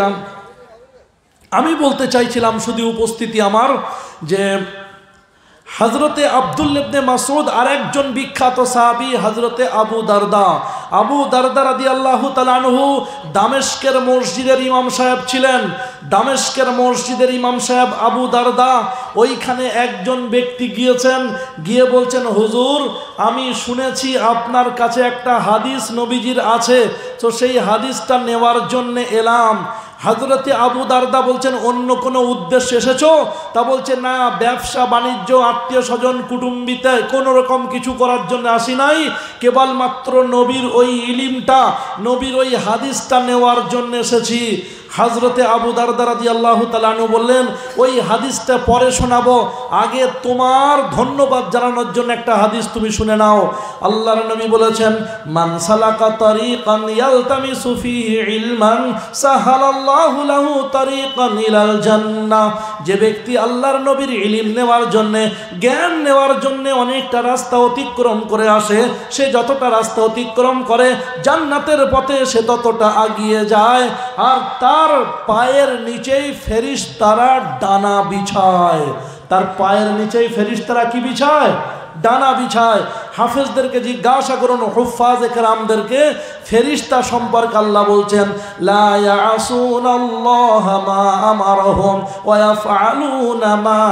বলতে চাইছিলাম শুধু উপস্থিতি আমার, যে হযরতে আব্দুল্লাহ ইবনে মাসউদ আরেকজন বিখ্যাত সাহাবী হযরতে আবু দারদা। আবু দারদা রাদিয়াল্লাহু তাআলা আনহু দামেস্কের মসজিদের ইমাম সাহেব ছিলেন। দামেস্কের মসজিদের ইমাম সাহেব আবু দারদা, ওইখানে একজন ব্যক্তি গিয়েছেন, গিয়ে বলছেন, হুজুর আমি শুনেছি আপনার কাছে একটা হাদিস নবীজির আছে, তো সেই হাদিসটা নেওয়ার জন্য এলাম। হযরতে আবু দারদা বলছেন, অন্য কোনো উদ্দেশ্যে এসেছো? তা বলছে, না, ব্যবসা বাণিজ্য, আত্মীয় স্বজন, কুটুম্বিতে কোনো রকম কিছু করার জন্য আসি নাই, কেবলমাত্র নবীর ওই ইলিমটা, নবীর ওই হাদিসটা নেওয়ার জন্য এসেছি। হযরতে আবু দারদা রাদিয়াল্লাহু তাআলা আনহু বললেন, ওই হাদিসটা পরে শোনাবো, আগে তোমার ধন্যবাদ জানানোর জন্য একটা হাদিস তুমি শুনে নাও। আল্লাহর নবী বলেছেন, মান সালাকা তারিকান ইয়ালতামিসু ফীহি ইলমান সাহালাল্লাহু লাহু তারিকান ইলাল জান্নাহ। যে ব্যক্তি আল্লাহর নবীর ইলম নেওয়ার জন্য, জ্ঞান নেওয়ার জন্য অনেকটা রাস্তা অতিক্রম করে আসে, সে যতটা রাস্তা অতিক্রম করে জান্নাতের পথে সে ততটা এগিয়ে যায়। আর তার পায়ের নিচেই ফেরেশতারা ডানা বিছায়। তার পায়ের নিচেই ফেরেশতারা কি বিছায়? ডানা বিছায়। হাফেজদেরকে জিজ্ঞাসা করুন, হুফাজে কেরামদেরকে, ফেরেশতা সম্পর্কে আল্লাহ বলছেন, লা ইয়াসুনাল্লাহা মা আমারহুম ওয়া ইয়াফআলুনা মা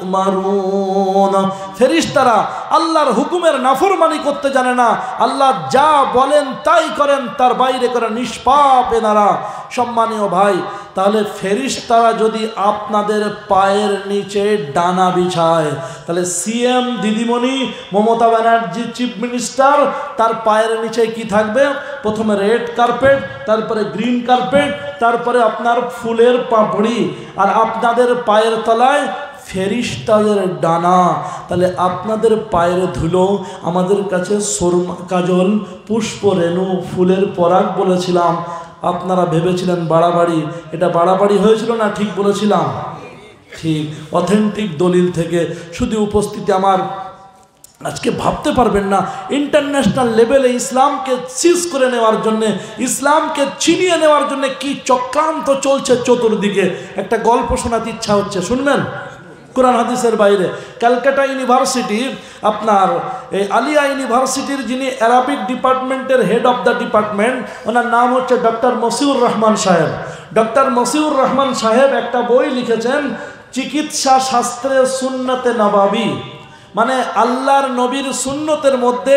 ইউমারুন। ফেরেশতারা আল্লাহর হুকুমের নাফরমানি করতে জানে না, আল্লাহ যা বলেন তাই করেন, তার বাইরে করে নিষ্পাপ এনারা। সম্মানীয় ভাই, তাহলে ফেরেশতারা যদি আপনাদের পায়ের নিচে ডানা বিছায়, তাহলে সিএম দিদিমণি মমতা ব্যানার্জি চিফ মিনিস্টার, তার পায়ের নিচে কি থাকবে? প্রথমে রেড কার্পেট, তারপরে গ্রিন কার্পেট, তারপরে আপনার ফুলের পাপড়ি, আর আপনাদের পায়ের তলায় ফেরেশতাদের ডানা। তাহলে আপনাদের পায়ের ধুলো আমাদের কাছে সুরমা, কাজল, পুষ্প, রেণু, ফুলের পরাগ বলেছিলাম। আপনারা ভেবেছিলেন বাড়াবাড়ি, এটা বাড়াবাড়ি হয়েছিল না? ঠিক বলেছিলাম? ঠিক, অথেন্টিক দলিল থেকে। শুধু উপস্থিতি আমার, আজকে ভাবতে পারবেন না, ইন্টারন্যাশনাল লেভেলে ইসলামকে সিজ করে নেওয়ার জন্যে, ইসলামকে ছিনিয়ে নেওয়ার জন্য কি চক্রান্ত চলছে চতুর্দিকে। একটা গল্প শোনাতে ইচ্ছা হচ্ছে, শুনবেন? কোরআন হাদিসের বাইরে ক্যালকাটা ইউনিভার্সিটির, আপনার এই আলিয়া ইউনিভার্সিটির যিনি অ্যারাবিক ডিপার্টমেন্টের হেড অফ দ্য ডিপার্টমেন্ট, ওনার নাম হচ্ছে ডক্টর মসিউর রহমান সাহেব। ডক্টর মসিউর রহমান সাহেব একটা বই লিখেছেন, চিকিৎসা শাস্ত্রে সুন্নতে নবাবী, মানে আল্লাহর নবীর সুন্নতের মধ্যে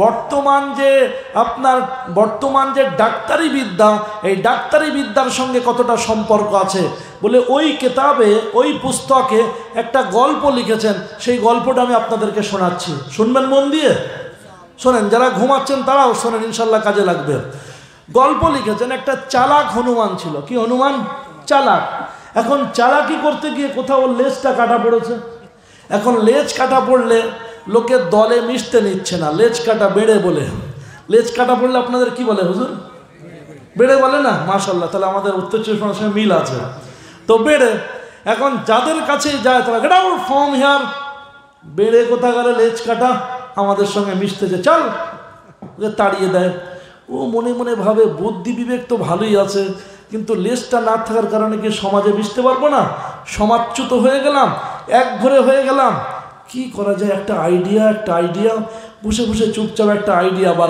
বর্তমান যে ডাক্তারি বিদ্যা, এই ডাক্তারি বিদ্যার সঙ্গে কতটা সম্পর্ক আছে বলে ওই কিতাবে, ওই পুস্তকে একটা গল্প লিখেছেন। সেই গল্পটা আমি আপনাদেরকে শোনাচ্ছি, শুনবেন মন দিয়ে? শোনেন, যারা ঘুমাচ্ছেন তারাও শোনেন, ইনশাল্লাহ কাজে লাগবে। গল্প লিখেছেন, একটা চালাক হনুমান ছিল। কি হনুমান? চালাক। এখন চালাকি করতে গিয়ে কোথাও লেজটা কাটা পড়েছে। এখন লেজ কাটা পড়লে লোকের দলে মিশতে নিচ্ছে না, লেজ কাটা বেড়ে বলে। লেজ কাটা পড়লে আপনাদের কি বলে হুজুর? বেড়ে বলে না? মাশাআল্লাহ, তাহলে আমাদের উত্তর চব্বিশ পরগনার সঙ্গে মিল আছে। তো বেড়ে, এখন যাদের কাছে যায় তারা গেট আউট ফ্রম হিয়ার। বেড়ে কোথা গেলে লেজ কাটা আমাদের সঙ্গে মিশতেছে, চল, ওকে তাড়িয়ে দেয়। ও মনে মনে ভাবে, বুদ্ধি বিবেক তো ভালোই আছে, কিন্তু লেজটা না থাকার কারণে কি সমাজে মিশতে পারবো না? সমাজচ্যুত হয়ে গেলাম, এক ঘরে হয়ে গেলাম। কি করা যায়? একটা আইডিয়া বসে বসে চুপচাপ একটা আইডিয়া বার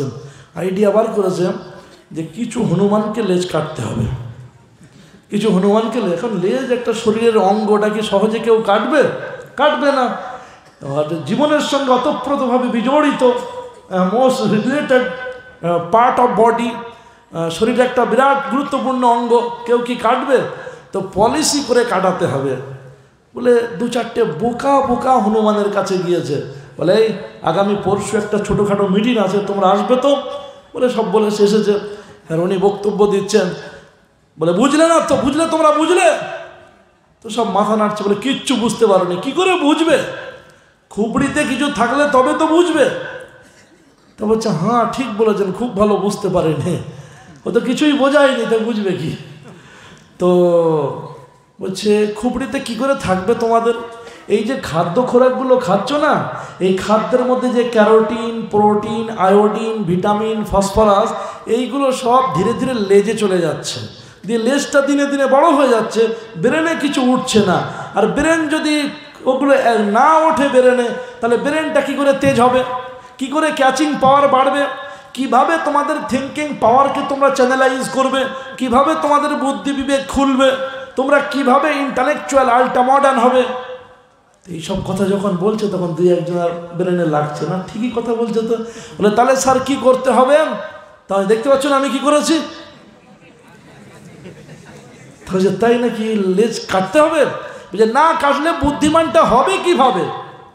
করেছে যে কিছু হনুমানকে লেজ কাটতে হবে। কিছু হনুমানকে, এখন লেজ একটা শরীরের অঙ্গটা কি সহজে কেউ কাটবে না। জীবনের সঙ্গে অতপ্রতভাবে বিজড়িত, most related part of body, শরীরে একটা বিরাট গুরুত্বপূর্ণ অঙ্গ, কেউ কি কাটবে? তো পলিসি করে কাটাতে হবে বলে দু চারটে বোকা হনুমানের কাছে গিয়েছে। বলে, এই আগামী পরশু একটা ছোটোখাটো মিটিং আছে, তোমরা আসবে তো? বলে সব বলে এসেছে। আর উনি বক্তব্য দিচ্ছেন, বলে বুঝলে না তো? বুঝলে তোমরা বুঝলে তো? সব মাথা নাড়ছে, বলে কিচ্ছু বুঝতে পারোনি। কি করে বুঝবে? খুপড়িতে কিছু থাকলে তবে তো বুঝবে। তো বলছে, হ্যাঁ ঠিক বলেছেন, খুব ভালো বুঝতে পারেনি, ও তো কিছুই বোঝায়নি, তো বুঝবে কি? তো বলছে, খুপড়িতে কি করে থাকবে তোমাদের? এই যে খাদ্য খোরাকগুলো খাচ্ছ না, এই খাদ্যের মধ্যে যে carotene, protein, iodine, vitamin, phosphorus, এইগুলো সব ধীরে ধীরে লেজে চলে যাচ্ছে, দিয়ে লেজটা দিনে দিনে বড় হয়ে যাচ্ছে, ব্রেনে কিছু উঠছে না। আর ব্রেন যদি ওগুলো না ওঠে ব্রেনে, তাহলে ব্রেনটা কী করে তেজ হবে, কি করে ক্যাচিং পাওয়ার বাড়বে, কিভাবে তোমাদের থিঙ্কিং পাওয়ারকে তোমরা চ্যানেলাইজ করবে, কিভাবে তোমাদের বুদ্ধি বিবেক খুলবে, তোমরা কিভাবে ইন্টালেকচুয়াল আল্ট্রা মডার্ন হবে। এইসব কথা যখন বলছে তখন দুই একজন আর ব্রেনে লাগছে না, ঠিকই কথা বলছে তো। বলে তাহলে স্যার কি করতে হবে? তাহলে দেখতে পাচ্ছ না আমি কি করেছি? তাহলে তাই নাকি লেজ কাটতে হবে? যে না কাটলে বুদ্ধিমানটা হবে কিভাবে?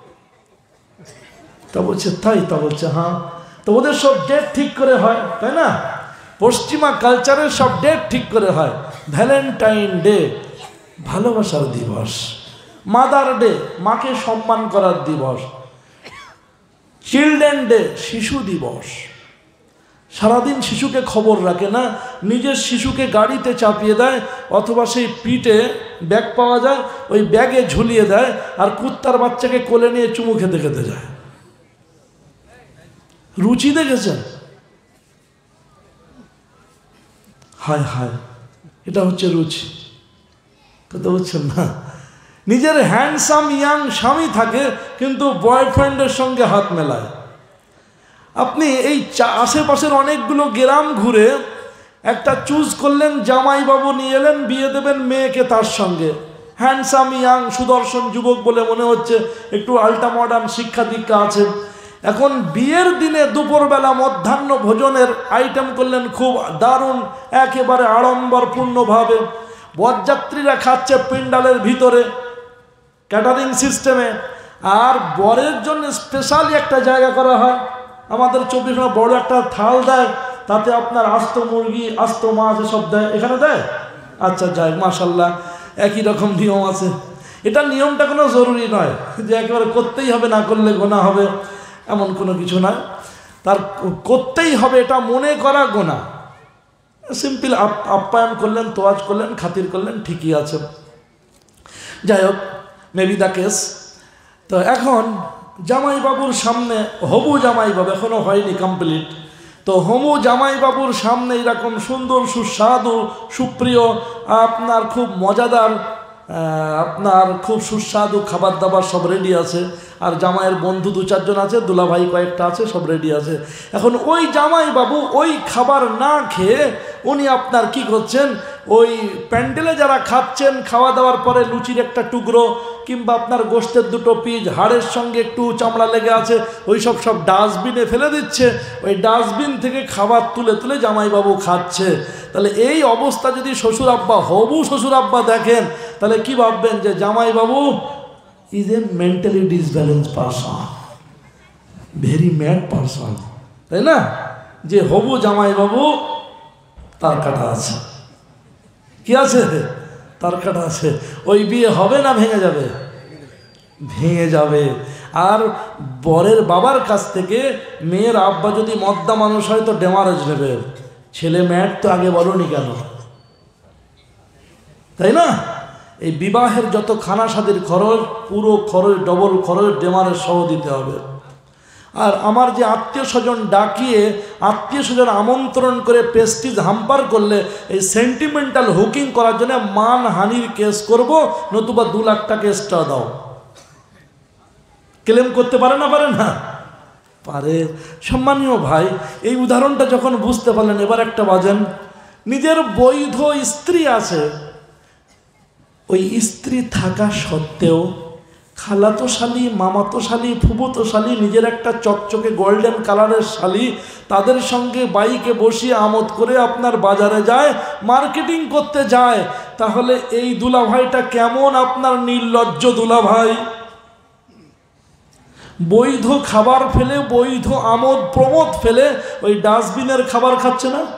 তা বলছে তাই? তা বলছে হ্যাঁ। তো ওদের সব ডেট ঠিক করে হয়, তাই না? পশ্চিমা কালচারের সব ডেট ঠিক করে হয়। ভ্যালেন্টাইন ডে ভালোবাসার দিবস, মাদার ডে মাকে সম্মান করার দিবস, চিলড্রেন ডে শিশু দিবস। সারাদিন শিশুকে খবর রাখে না, নিজের শিশুকে গাড়িতে চাপিয়ে দেয় অথবা সেই পিঠে ব্যাগ পাওয়া যায় ওই ব্যাগে ঝুলিয়ে দেয় আর কুত্তার বাচ্চাকে কোলে নিয়ে চুমু খেতে খেতে যায়। রুচি দেখেছেন? হায় হায়, এটা হচ্ছে রুচি। কথা বলছেন না? নিজের হ্যান্ডসাম ইয়াং স্বামী থাকে কিন্তু বয়ফ্রেন্ডের সঙ্গে হাত মেলায়। আপনি এই আশেপাশের অনেকগুলো গ্রাম ঘুরে একটা চুজ করলেন, জামাইবাবু নিয়ে এলেন, বিয়ে দেবেন মেয়েকে তার সঙ্গে, হ্যান্ডসাম ইয়াং সুদর্শন যুবক বলে মনে হচ্ছে, একটু আল্ট্রা মডার্ন শিক্ষা দীক্ষা আছে। এখন বিয়ের দিনে দুপুরবেলা মধ্যাহ্ন ভোজনের আইটেম করলেন খুব দারুণ, একেবারে আড়ম্বরপূর্ণভাবে। বরযাত্রীরা খাচ্ছে প্যান্ডেলের ভিতরে ক্যাটারিং সিস্টেমে, আর বরের জন্য স্পেশালি একটা জায়গা করা হয়। আমাদের 24 ঘন্টা বড় একটা থাল দেয়, তাতে আপনার আস্ত মুরগি, আস্ত মাছ এসব দেয়। এখানে দেয়? আচ্ছা যাই, মাশাল্লাহ, একই রকম নিয়ম আছে। এটা নিয়মটা কোনো জরুরি নয় যে একেবারে করতেই হবে, না করলে গোনা হবে, এমন কোনো কিছু নয়। তার করতেই হবে এটা মনে করা গোনা। সিম্পল আপ্যায়ন করলেন, তোয়াজ করলেন, খাতির করলেন, ঠিকই আছে। যাই হোক, মেবি দ্য কেস। তো এখন জামাইবাবুর সামনে, হবু জামাইবাবু এখনও হয়নি কমপ্লিট, তো হবু জামাইবাবুর সামনে এরকম সুন্দর সুস্বাদু সুপ্রিয় আপনার খুব মজাদার আপনার খুব সুস্বাদু খাবার দাবার সব রেডি আছে, আর জামাইয়ের বন্ধু 2-4 জন আছে, দুলাভাই কয়েকটা আছে, সব রেডি আছে। এখন ওই জামাইবাবু ওই খাবার না খেয়ে উনি আপনার কি করছেন, ওই প্যান্ডেলে যারা খাচ্ছেন, খাওয়া দাওয়ার পরে লুচির একটা টুকরো কিংবা আপনার গোশতের 2টো পিস, হাড়ের সঙ্গে একটু চামড়া লেগে আছে, ওই সব ডাস্টবিনে ফেলে দিচ্ছে। ওই ডাস্টবিন থেকে খাবার তুলে তুলে জামাইবাবু খাচ্ছে। তাহলে এই অবস্থা যদি শ্বশুর আব্বা, হবু শ্বশুর আব্বা দেখেন, তাহলে কি ভাববেন যে জামাইবাবু is a mentally disbalance person, very mad person, তাই না? যে হবু জামাইবাবু তার কাটা আছে, কি আছে? তার কাটা আছে। ওই বিয়ে হবে না ভেঙে যাবে? ভেঙে যাবে। আর বরের বাবার কাছ থেকে মেয়ের আব্বা যদি মদ্দা মানুষ হয় তো ডেমারেজ নেবে। ছেলে ম্যাট তো আগে বলনি কেন, তাই না? এই বিবাহের যত খানা সাদির খরচ, পুরো খরচ, ডবল খরচ ডেমারেজ সহ দিতে হবে। আর আমার যে আত্মীয় স্বজন ডাকিয়ে, আত্মীয় স্বজন আমন্ত্রণ করে প্রেস্টিজ হাম্পার করলে, এই সেন্টিমেন্টাল হুকিং করার জন্য মানহানির কেস করব, নতুবা 2 লাখ টাকা এক্সট্রা দাও। ক্লেম করতে পারে না? পারে না? পারে। সম্মানীয় ভাই, এই উদাহরণটা যখন বুঝতে পারলেন, এবার একটা বাজেন, নিজের বৈধ স্ত্রী আছে, ওই স্ত্রী থাকা সত্ত্বেও খালাতো শালি, মামাতো শালি, ফুফুতো শালি, নিজের একটা চকচকে গোল্ডেন কালারের শালি, তাদের সঙ্গে বাইকে বসিয়ে আমোদ করে আপনার বাজারে যায়, মার্কেটিং করতে যায়। তাহলে এই দুলাভাইটা কেমন আপনার নির্লজ্জ দুলাভাই? বৈধ খাবার ফেলে, বৈধ আমোদ প্রমোদ ফেলে ওই ডাস্টবিনের খাবার খাচ্ছে না?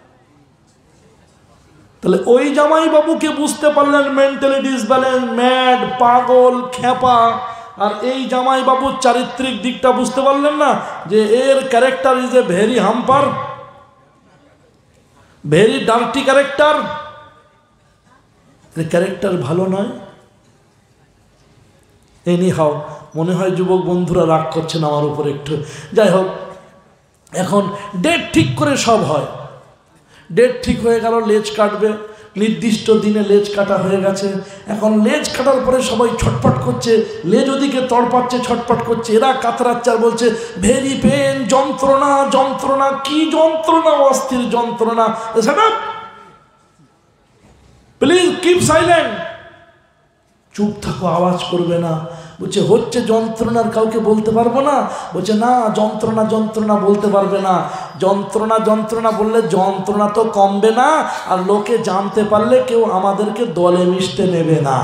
তাহলে ওই জামাইবাবুকে বুঝতে পারলেন মেন্টালি ডিসব্যালেন্স, ম্যাড, পাগল, খেপা। আর এই জামাইবাবুর চারিত্রিক দিকটা বুঝতে পারলেন না, যে এর character is a very hamper, very dirty character. Character ভালো নয়। এনি হাও, মনে হয় যুবক বন্ধুরা রাগ করছেন আমার উপর একটু। যাই হোক, এখন ডেট ঠিক করে সব হয়। ডেট ঠিক হয়ে গেল, লেজ কাটবে, নির্দিষ্ট দিনে লেজ কাটা হয়ে গেছে, এখন লেজ কাটার পরে সবাই ছটফট করছে, লেজ ওদিকে তড়পাচ্ছে, ছটফট করছে, এরা কাতরাচ্ছে আর বলছে ভেরি পেন, যন্ত্রণা যন্ত্রণা, কি যন্ত্রণা, অস্থির যন্ত্রণা। প্লিজ কিপ সাইলেন্ট, চুপ থাকো, আওয়াজ করবে না। বলছে হচ্ছে যন্ত্রণার কাউকে বলতে পারবো না? বলছে না, যন্ত্রণা যন্ত্রণা বলতে পারবে না, যন্ত্রণা যন্ত্রণা বললে যন্ত্রণা তো কমবে না, আর লোকে জানতে পারলে কেউ আমাদেরকে দলে মিশতে নেবে না।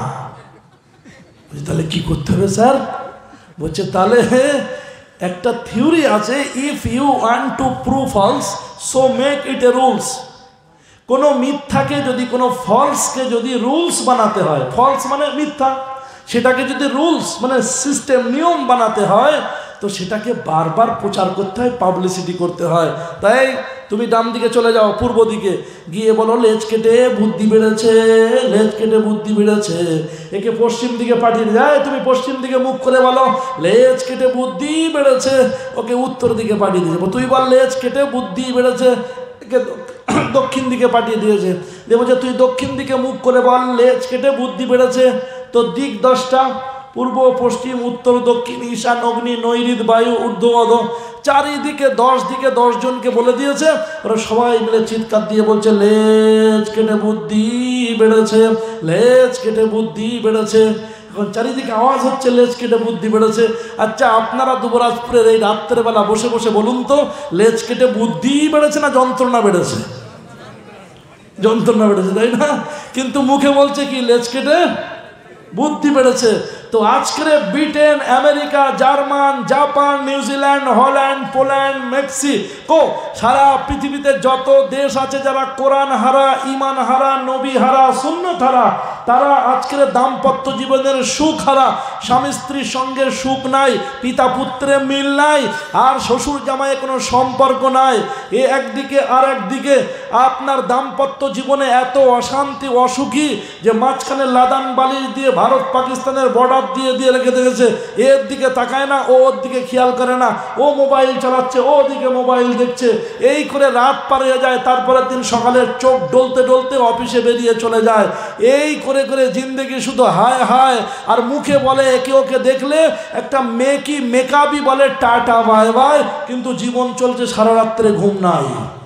বলছে তাহলে কি করতে হবে স্যার? বলছে তাহলে একটা থিওরি আছে, if you want to prove false so make it a rules. কোনো মিথ্যাকে যদি, কোনো ফলসকে যদি রুলস বানাতে হয়, ফলস মানে মিথ্যা, সেটাকে যদি রুলস মানে সিস্টেম, নিয়ম বানাতে হয়, তো সেটাকে বারবার প্রচার করতে হয়, পাবলিসিটি করতে হয়। তাই তুমি ডান দিকে চলে যাও, পূর্ব দিকে গিয়ে বলো লেজ কেটে বুদ্ধি বেড়েছে, লেজ কেটে বুদ্ধি বেড়েছে। একে পশ্চিম দিকে পাঠিয়ে যায়, তুমি পশ্চিম দিকে মুখ করে বলো লেজ কেটে বুদ্ধি বেড়েছে। ওকে উত্তর দিকে পাঠিয়ে দিয়েছে, তুই বল লেজ কেটে বুদ্ধি বেড়েছে। একে দক্ষিণ দিকে পাঠিয়ে দিয়েছে, যে বলছে তুই দক্ষিণ দিকে মুখ করে বল লেজ কেটে বুদ্ধি বেড়েছে। তো দিক 10টা, পূর্ব পশ্চিম উত্তর দক্ষিণ ঈশান অগ্নি নৈঋত বায়ু ঊর্ধ্ব অধ, চারিদিকে 10 দিকে 10 জনকে বলে দিয়েছে। ওরা সবাই মিলে চিৎকার দিয়ে বলছে লেজ কেটে বুদ্ধি বেড়েছে, লেজ কেটে বুদ্ধি বেড়েছে। এখন চারিদিকে আওয়াজ হচ্ছে লেজ কেটে বুদ্ধি বেড়েছে। আচ্ছা আপনারা দুবরাজপুরের এই রাত্রেবেলা বসে বসে বলুন তো, লেজ কেটে বুদ্ধি বেড়েছে না যন্ত্রণা বেড়েছে? যন্ত্রণা বেড়েছে, তাই না? কিন্তু মুখে বলছে কি লেজ কেটে বুদ্ধি বেড়েছে। তো আজকের Britain, America, German, Japan, New Zealand, Holland, Poland, Mexico, সারা পৃথিবীতে যত দেশ আছে যারা কোরআন হারা, ইমান হারা, নবী হারা, সুন্নত হারা, তারা আজকের দাম্পত্য জীবনের সুখ হারা। স্বামী স্ত্রীর সঙ্গে সুখ নাই, পিতা পুত্রে মিল নাই, আর শ্বশুর জামাইয়ে কোনো সম্পর্ক নাই। এ একদিকে, আর একদিকে আপনার দাম্পত্য জীবনে এত অশান্তি, অসুখী যে মাঝখানে লাদান বালিশ দিয়ে ভারত পাকিস্তানের বর্ডার দিয়ে দিয়ে রেখে দিয়েছে। এর দিকে তাকায় না, ও ওর দিকে খেয়াল করে না, ও মোবাইল চালাচ্ছে, ও ওদিকে মোবাইল দেখছে। এই করে রাত পার হয়ে যায়, তারপরের দিন সকালে চোখ ডলতে ডলতে অফিসে বেরিয়ে চলে যায়। এই করে করে জিন্দেগি শুধু হায় হায়। আর মুখে বলে একে ওকে দেখলে একটা মেকি মেকাবি বলে টাটা বাই বাই, কিন্তু জীবন চলছে সারা রাত্রে ঘুম নাই।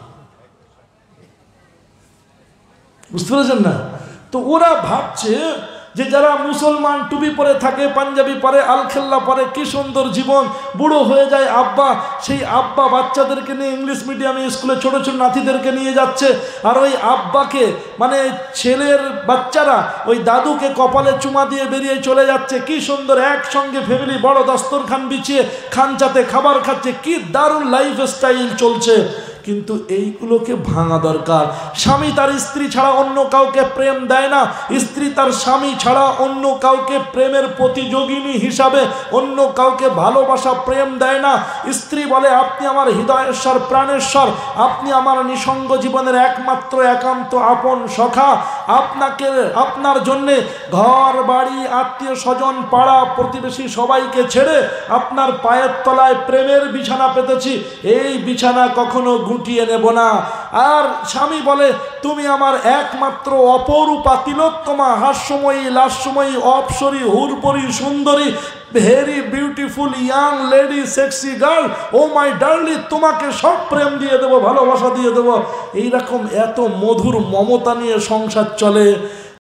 বুঝতে পেরেছেন না? তো ওরা ভাবছে যে যারা মুসলমান টুপি পরে থাকে, পাঞ্জাবি পরে, আলখেল্লা পরে, কি সুন্দর জীবন। বুড়ো হয়ে যায় আব্বা, সেই আব্বা বাচ্চাদেরকে নিয়ে ইংলিশ মিডিয়ামে স্কুলে ছোট ছোট নাতিদেরকে নিয়ে যাচ্ছে। আর ওই আব্বাকে মানে ছেলের বাচ্চারা ওই দাদুকে কপালে চুমা দিয়ে বেরিয়ে চলে যাচ্ছে। কি সুন্দর একসঙ্গে ফ্যামিলি, বড় দস্তরখান বিছিয়ে খানচাতে খাবার খাচ্ছে, কি দারুণ লাইফ স্টাইল চলছে। কিন্তু এইগুলোকে ভাঙা দরকার। স্বামী তার স্ত্রী ছাড়া অন্য কাউকে প্রেম দেয় না, স্ত্রী তার স্বামী ছাড়া অন্য কাউকে প্রেমের প্রতিযোগিনী হিসাবে অন্য কাউকে ভালোবাসা প্রেম দেয় না। স্ত্রী বলে আপনি আমার হৃদয়েশ্বর, প্রাণেশ্বর, আপনি আমার নিঃসঙ্গ জীবনের একমাত্র একান্ত আপন সখা। আপনাকে, আপনার জন্যে ঘর বাড়ি, আত্মীয় স্বজন, পাড়া প্রতিবেশী সবাইকে ছেড়ে আপনার পায়ের তলায় প্রেমের বিছানা পেতেছি, এই বিছানা কখনো গুটিয়ে নেব না। আর স্বামী বলে তুমি আমার একমাত্র অপরূপা, তিলোত্তমা, হাস্যময়ী, লাস্যময়ী, অপসরী, হুরপরী, সুন্দরী, very beautiful young lady, sexy girl, oh my darling, তোমাকে সব প্রেম দিয়ে দেবো, ভালোবাসা দিয়ে দেবো। এইরকম এত মধুর মমতা নিয়ে সংসার চলে।